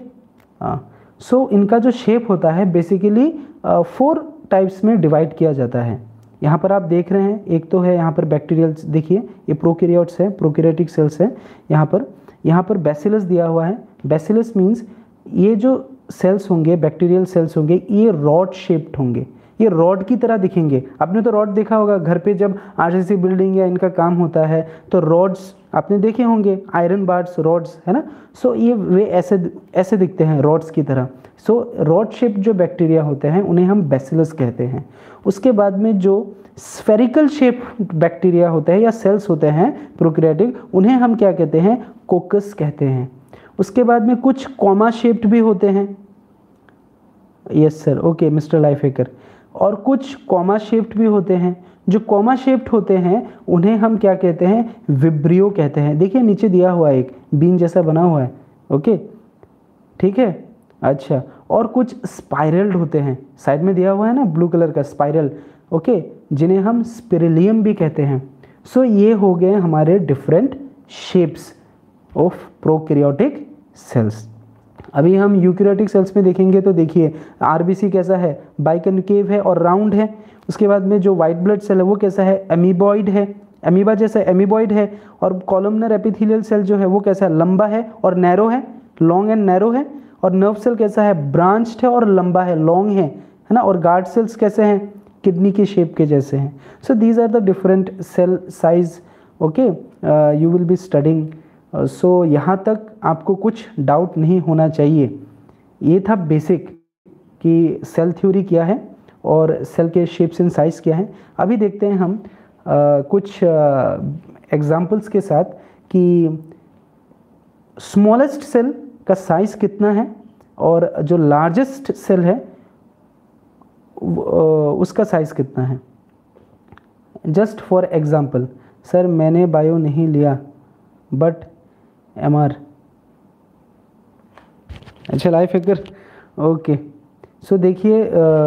So इनका जो शेप होता है बेसिकली फोर टाइप्स में डिवाइड किया जाता है। यहाँ पर आप देख रहे हैं, एक तो है यहाँ पर बैक्टीरियल, देखिए ये प्रोकैरियोट्स है, प्रोकैरियोटिक सेल्स है। यहाँ पर यहाँ पर बैसिलस दिया हुआ है। बैसिलस मीन्स ये जो सेल्स होंगे, बैक्टीरियल सेल्स होंगे, ये रॉड शेप्ड होंगे, ये रॉड की तरह दिखेंगे। आपने तो रॉड देखा होगा घर पे, जब आरसीसी बिल्डिंग या इनका काम होता है तो रॉड्स आपने देखे होंगे, आयरन बार्स, रॉड्स, है ना। सो ये वे ऐसे ऐसे दिखते हैं रॉड्स की तरह। सो रॉड शेप जो बैक्टीरिया होते हैं उन्हें हम बैसिलस कहते हैं। उसके बाद में जो स्फेरिकल शेप बैक्टीरिया होते हैं या सेल्स होते हैं प्रोकैरियोटिक, उन्हें हम क्या कहते हैं, कोकस कहते हैं। उसके बाद में कुछ कॉमा शेप्ड भी होते हैं, yes sir, okay mister Lifehacker, और कुछ कॉमा शेप्ड भी होते हैं। जो कॉमा शेप्ड होते हैं उन्हें हम क्या कहते हैं, विब्रियो कहते हैं। देखिए नीचे दिया हुआ एक बीन जैसा बना हुआ है, ओके, ठीक है। अच्छा, और कुछ स्पाइरल्ड होते हैं, साइड में दिया हुआ है ना ब्लू कलर का स्पाइरल, ओके, जिन्हें हम स्पिरिलियम भी कहते हैं। सो so, ये हो गए हमारे different shapes of prokaryotic cells. अभी हम यूकैरियोटिक सेल्स में देखेंगे तो देखिए आरबीसी कैसा है, बाइकनकेव है और राउंड है। उसके बाद में जो वाइट ब्लड सेल है वो कैसा है, एमीबॉइड है, एमीबा जैसा एमीबॉइड है। और कॉलमनर एपिथेलियल सेल जो है वो कैसा है, लंबा है और नैरो है, लॉन्ग एंड नैरो है। और नर्व सेल कैसा है, ब्रांच्ड है और लंबा है, लॉन्ग है, है ना। और गार्ड सेल्स कैसे हैं, किडनी के शेप के जैसे हैं। So these are the different cell size, okay, you will be studying. So यहाँ तक आपको कुछ डाउट नहीं होना चाहिए। ये था बेसिक कि सेल थ्योरी क्या है और सेल के शेप्स एंड साइज क्या है। अभी देखते हैं हम uh, कुछ एग्जाम्पल्स uh, के साथ कि स्मॉलेस्ट सेल का साइज कितना है और जो लार्जेस्ट सेल है उसका साइज कितना है। जस्ट फॉर एग्जाम्पल, सर मैंने बायो नहीं लिया बट एमआर, अच्छा लाइफहेकर, ओके। सो देखिए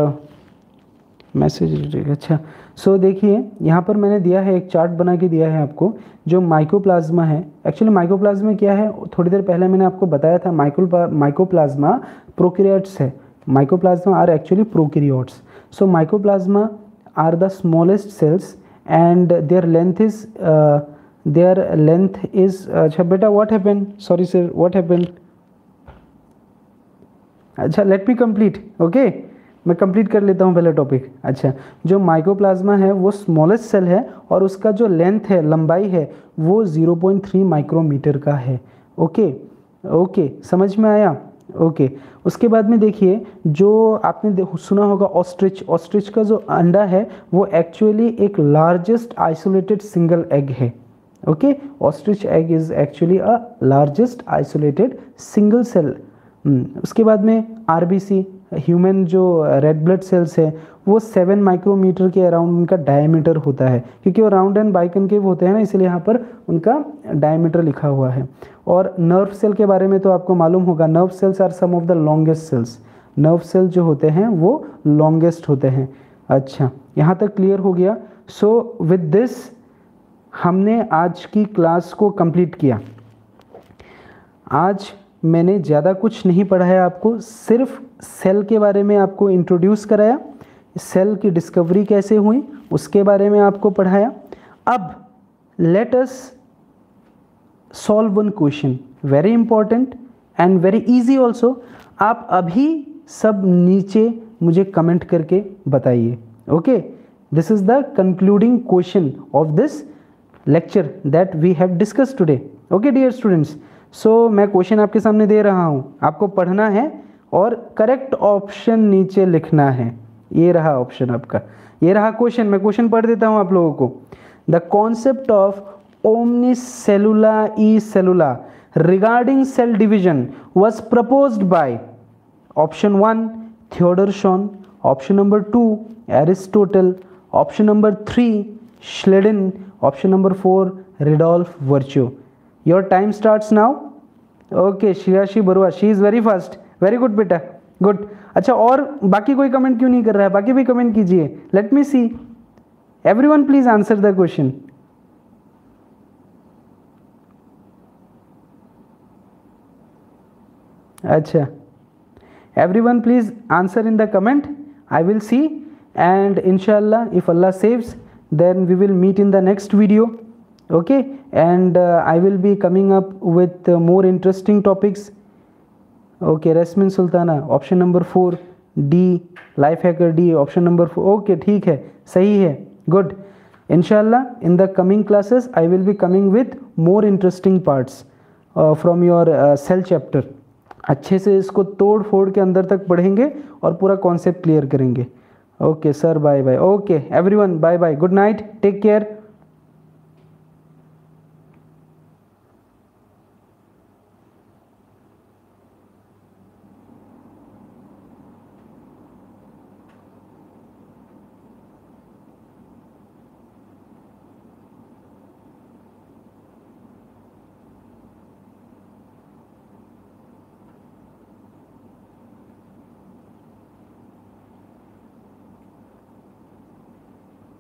मैसेज, अच्छा सो so, देखिए यहाँ पर मैंने दिया है, एक चार्ट बना के दिया है आपको, जो माइकोप्लाज्मा है। एक्चुअली माइकोप्लाज्मा क्या है, थोड़ी देर पहले मैंने आपको बताया था, माइको माइकोप्लाज्मा प्रोकैरियोट्स है। Mycoplasma are actually prokaryotes. So mycoplasma are the smallest cells and their length is their length is अच्छा बेटा what happened, sorry sir what happened, अच्छा लेट मी कंप्लीट, ओके, मैं कंप्लीट कर लेता हूँ पहले topic. अच्छा, जो माइकोप्लाज्मा है वो स्मॉलेस्ट सेल है और उसका जो लेंथ है, लंबाई है, वो ज़ीरो पॉइंट थ्री माइक्रोमीटर का है, ओके ओके, समझ में आया, ओके okay. उसके बाद में देखिए, जो आपने सुना होगा ऑस्ट्रिच, ऑस्ट्रिच का जो अंडा है वो एक्चुअली एक लार्जेस्ट आइसोलेटेड सिंगल एग है। Okay, ostrich egg is actually a largest isolated single cell. उसके बाद में आरबीसी, ह्यूमन जो रेड ब्लड सेल्स है वो सेवन माइक्रोमीटर के अराउंड उनका डायमीटर होता है, क्योंकि वो राउंड एंड बाइकनकेव होते हैं ना, इसलिए यहाँ पर उनका डायमीटर लिखा हुआ है। और नर्व सेल के बारे में तो आपको मालूम होगा, nerve cells are some of the longest cells. Nerve cell जो होते हैं वो लॉन्गेस्ट होते हैं। अच्छा, यहाँ तक क्लियर हो गया। सो विद दिस हमने आज की क्लास को कंप्लीट किया। आज मैंने ज़्यादा कुछ नहीं पढ़ाया आपको, सिर्फ सेल के बारे में आपको इंट्रोड्यूस कराया, सेल की डिस्कवरी कैसे हुई उसके बारे में आपको पढ़ाया। अब let us solve one question, very important and very easy also. आप अभी सब नीचे मुझे कमेंट करके बताइए। Okay, this is the concluding question of this lecture that we have discussed today. Okay dear students, so मैं क्वेश्चन आपके सामने दे रहा हूँ, आपको पढ़ना है और करेक्ट ऑप्शन नीचे लिखना है। ये रहा ऑप्शन आपका, ये रहा क्वेश्चन। मैं क्वेश्चन पढ़ देता हूँ आप लोगों को। The concept of omnicellular e-cellula regarding cell division was proposed by option one Theodor Schwann, option number two Aristotle, option number three Schleiden, option number four Rudolf Virchow. Your time starts now. Okay, Shirashi Barua, she is very fast, very good बेटा, good. अच्छा, और बाकी कोई comment क्यों नहीं कर रहा है? बाकी भी कमेंट कीजिए, let me see. Everyone please answer the question. अच्छा, everyone please answer in the comment. I will see, and inshallah if Allah saves then we will meet in the next video. Okay, and uh, I will be coming up with uh, more interesting topics. Okay, Rasmin Sultana, option number four D, life hacker D, option number four. Okay, ठीक है, सही है, good. Inshallah in the coming classes I will be coming with more interesting parts uh, from your uh, cell chapter. अच्छे से इसको तोड़ फोड़ के अंदर तक पढ़ेंगे और पूरा कॉन्सेप्ट क्लियर करेंगे। Okay sir, bye bye. Okay everyone, bye bye, good night, take care.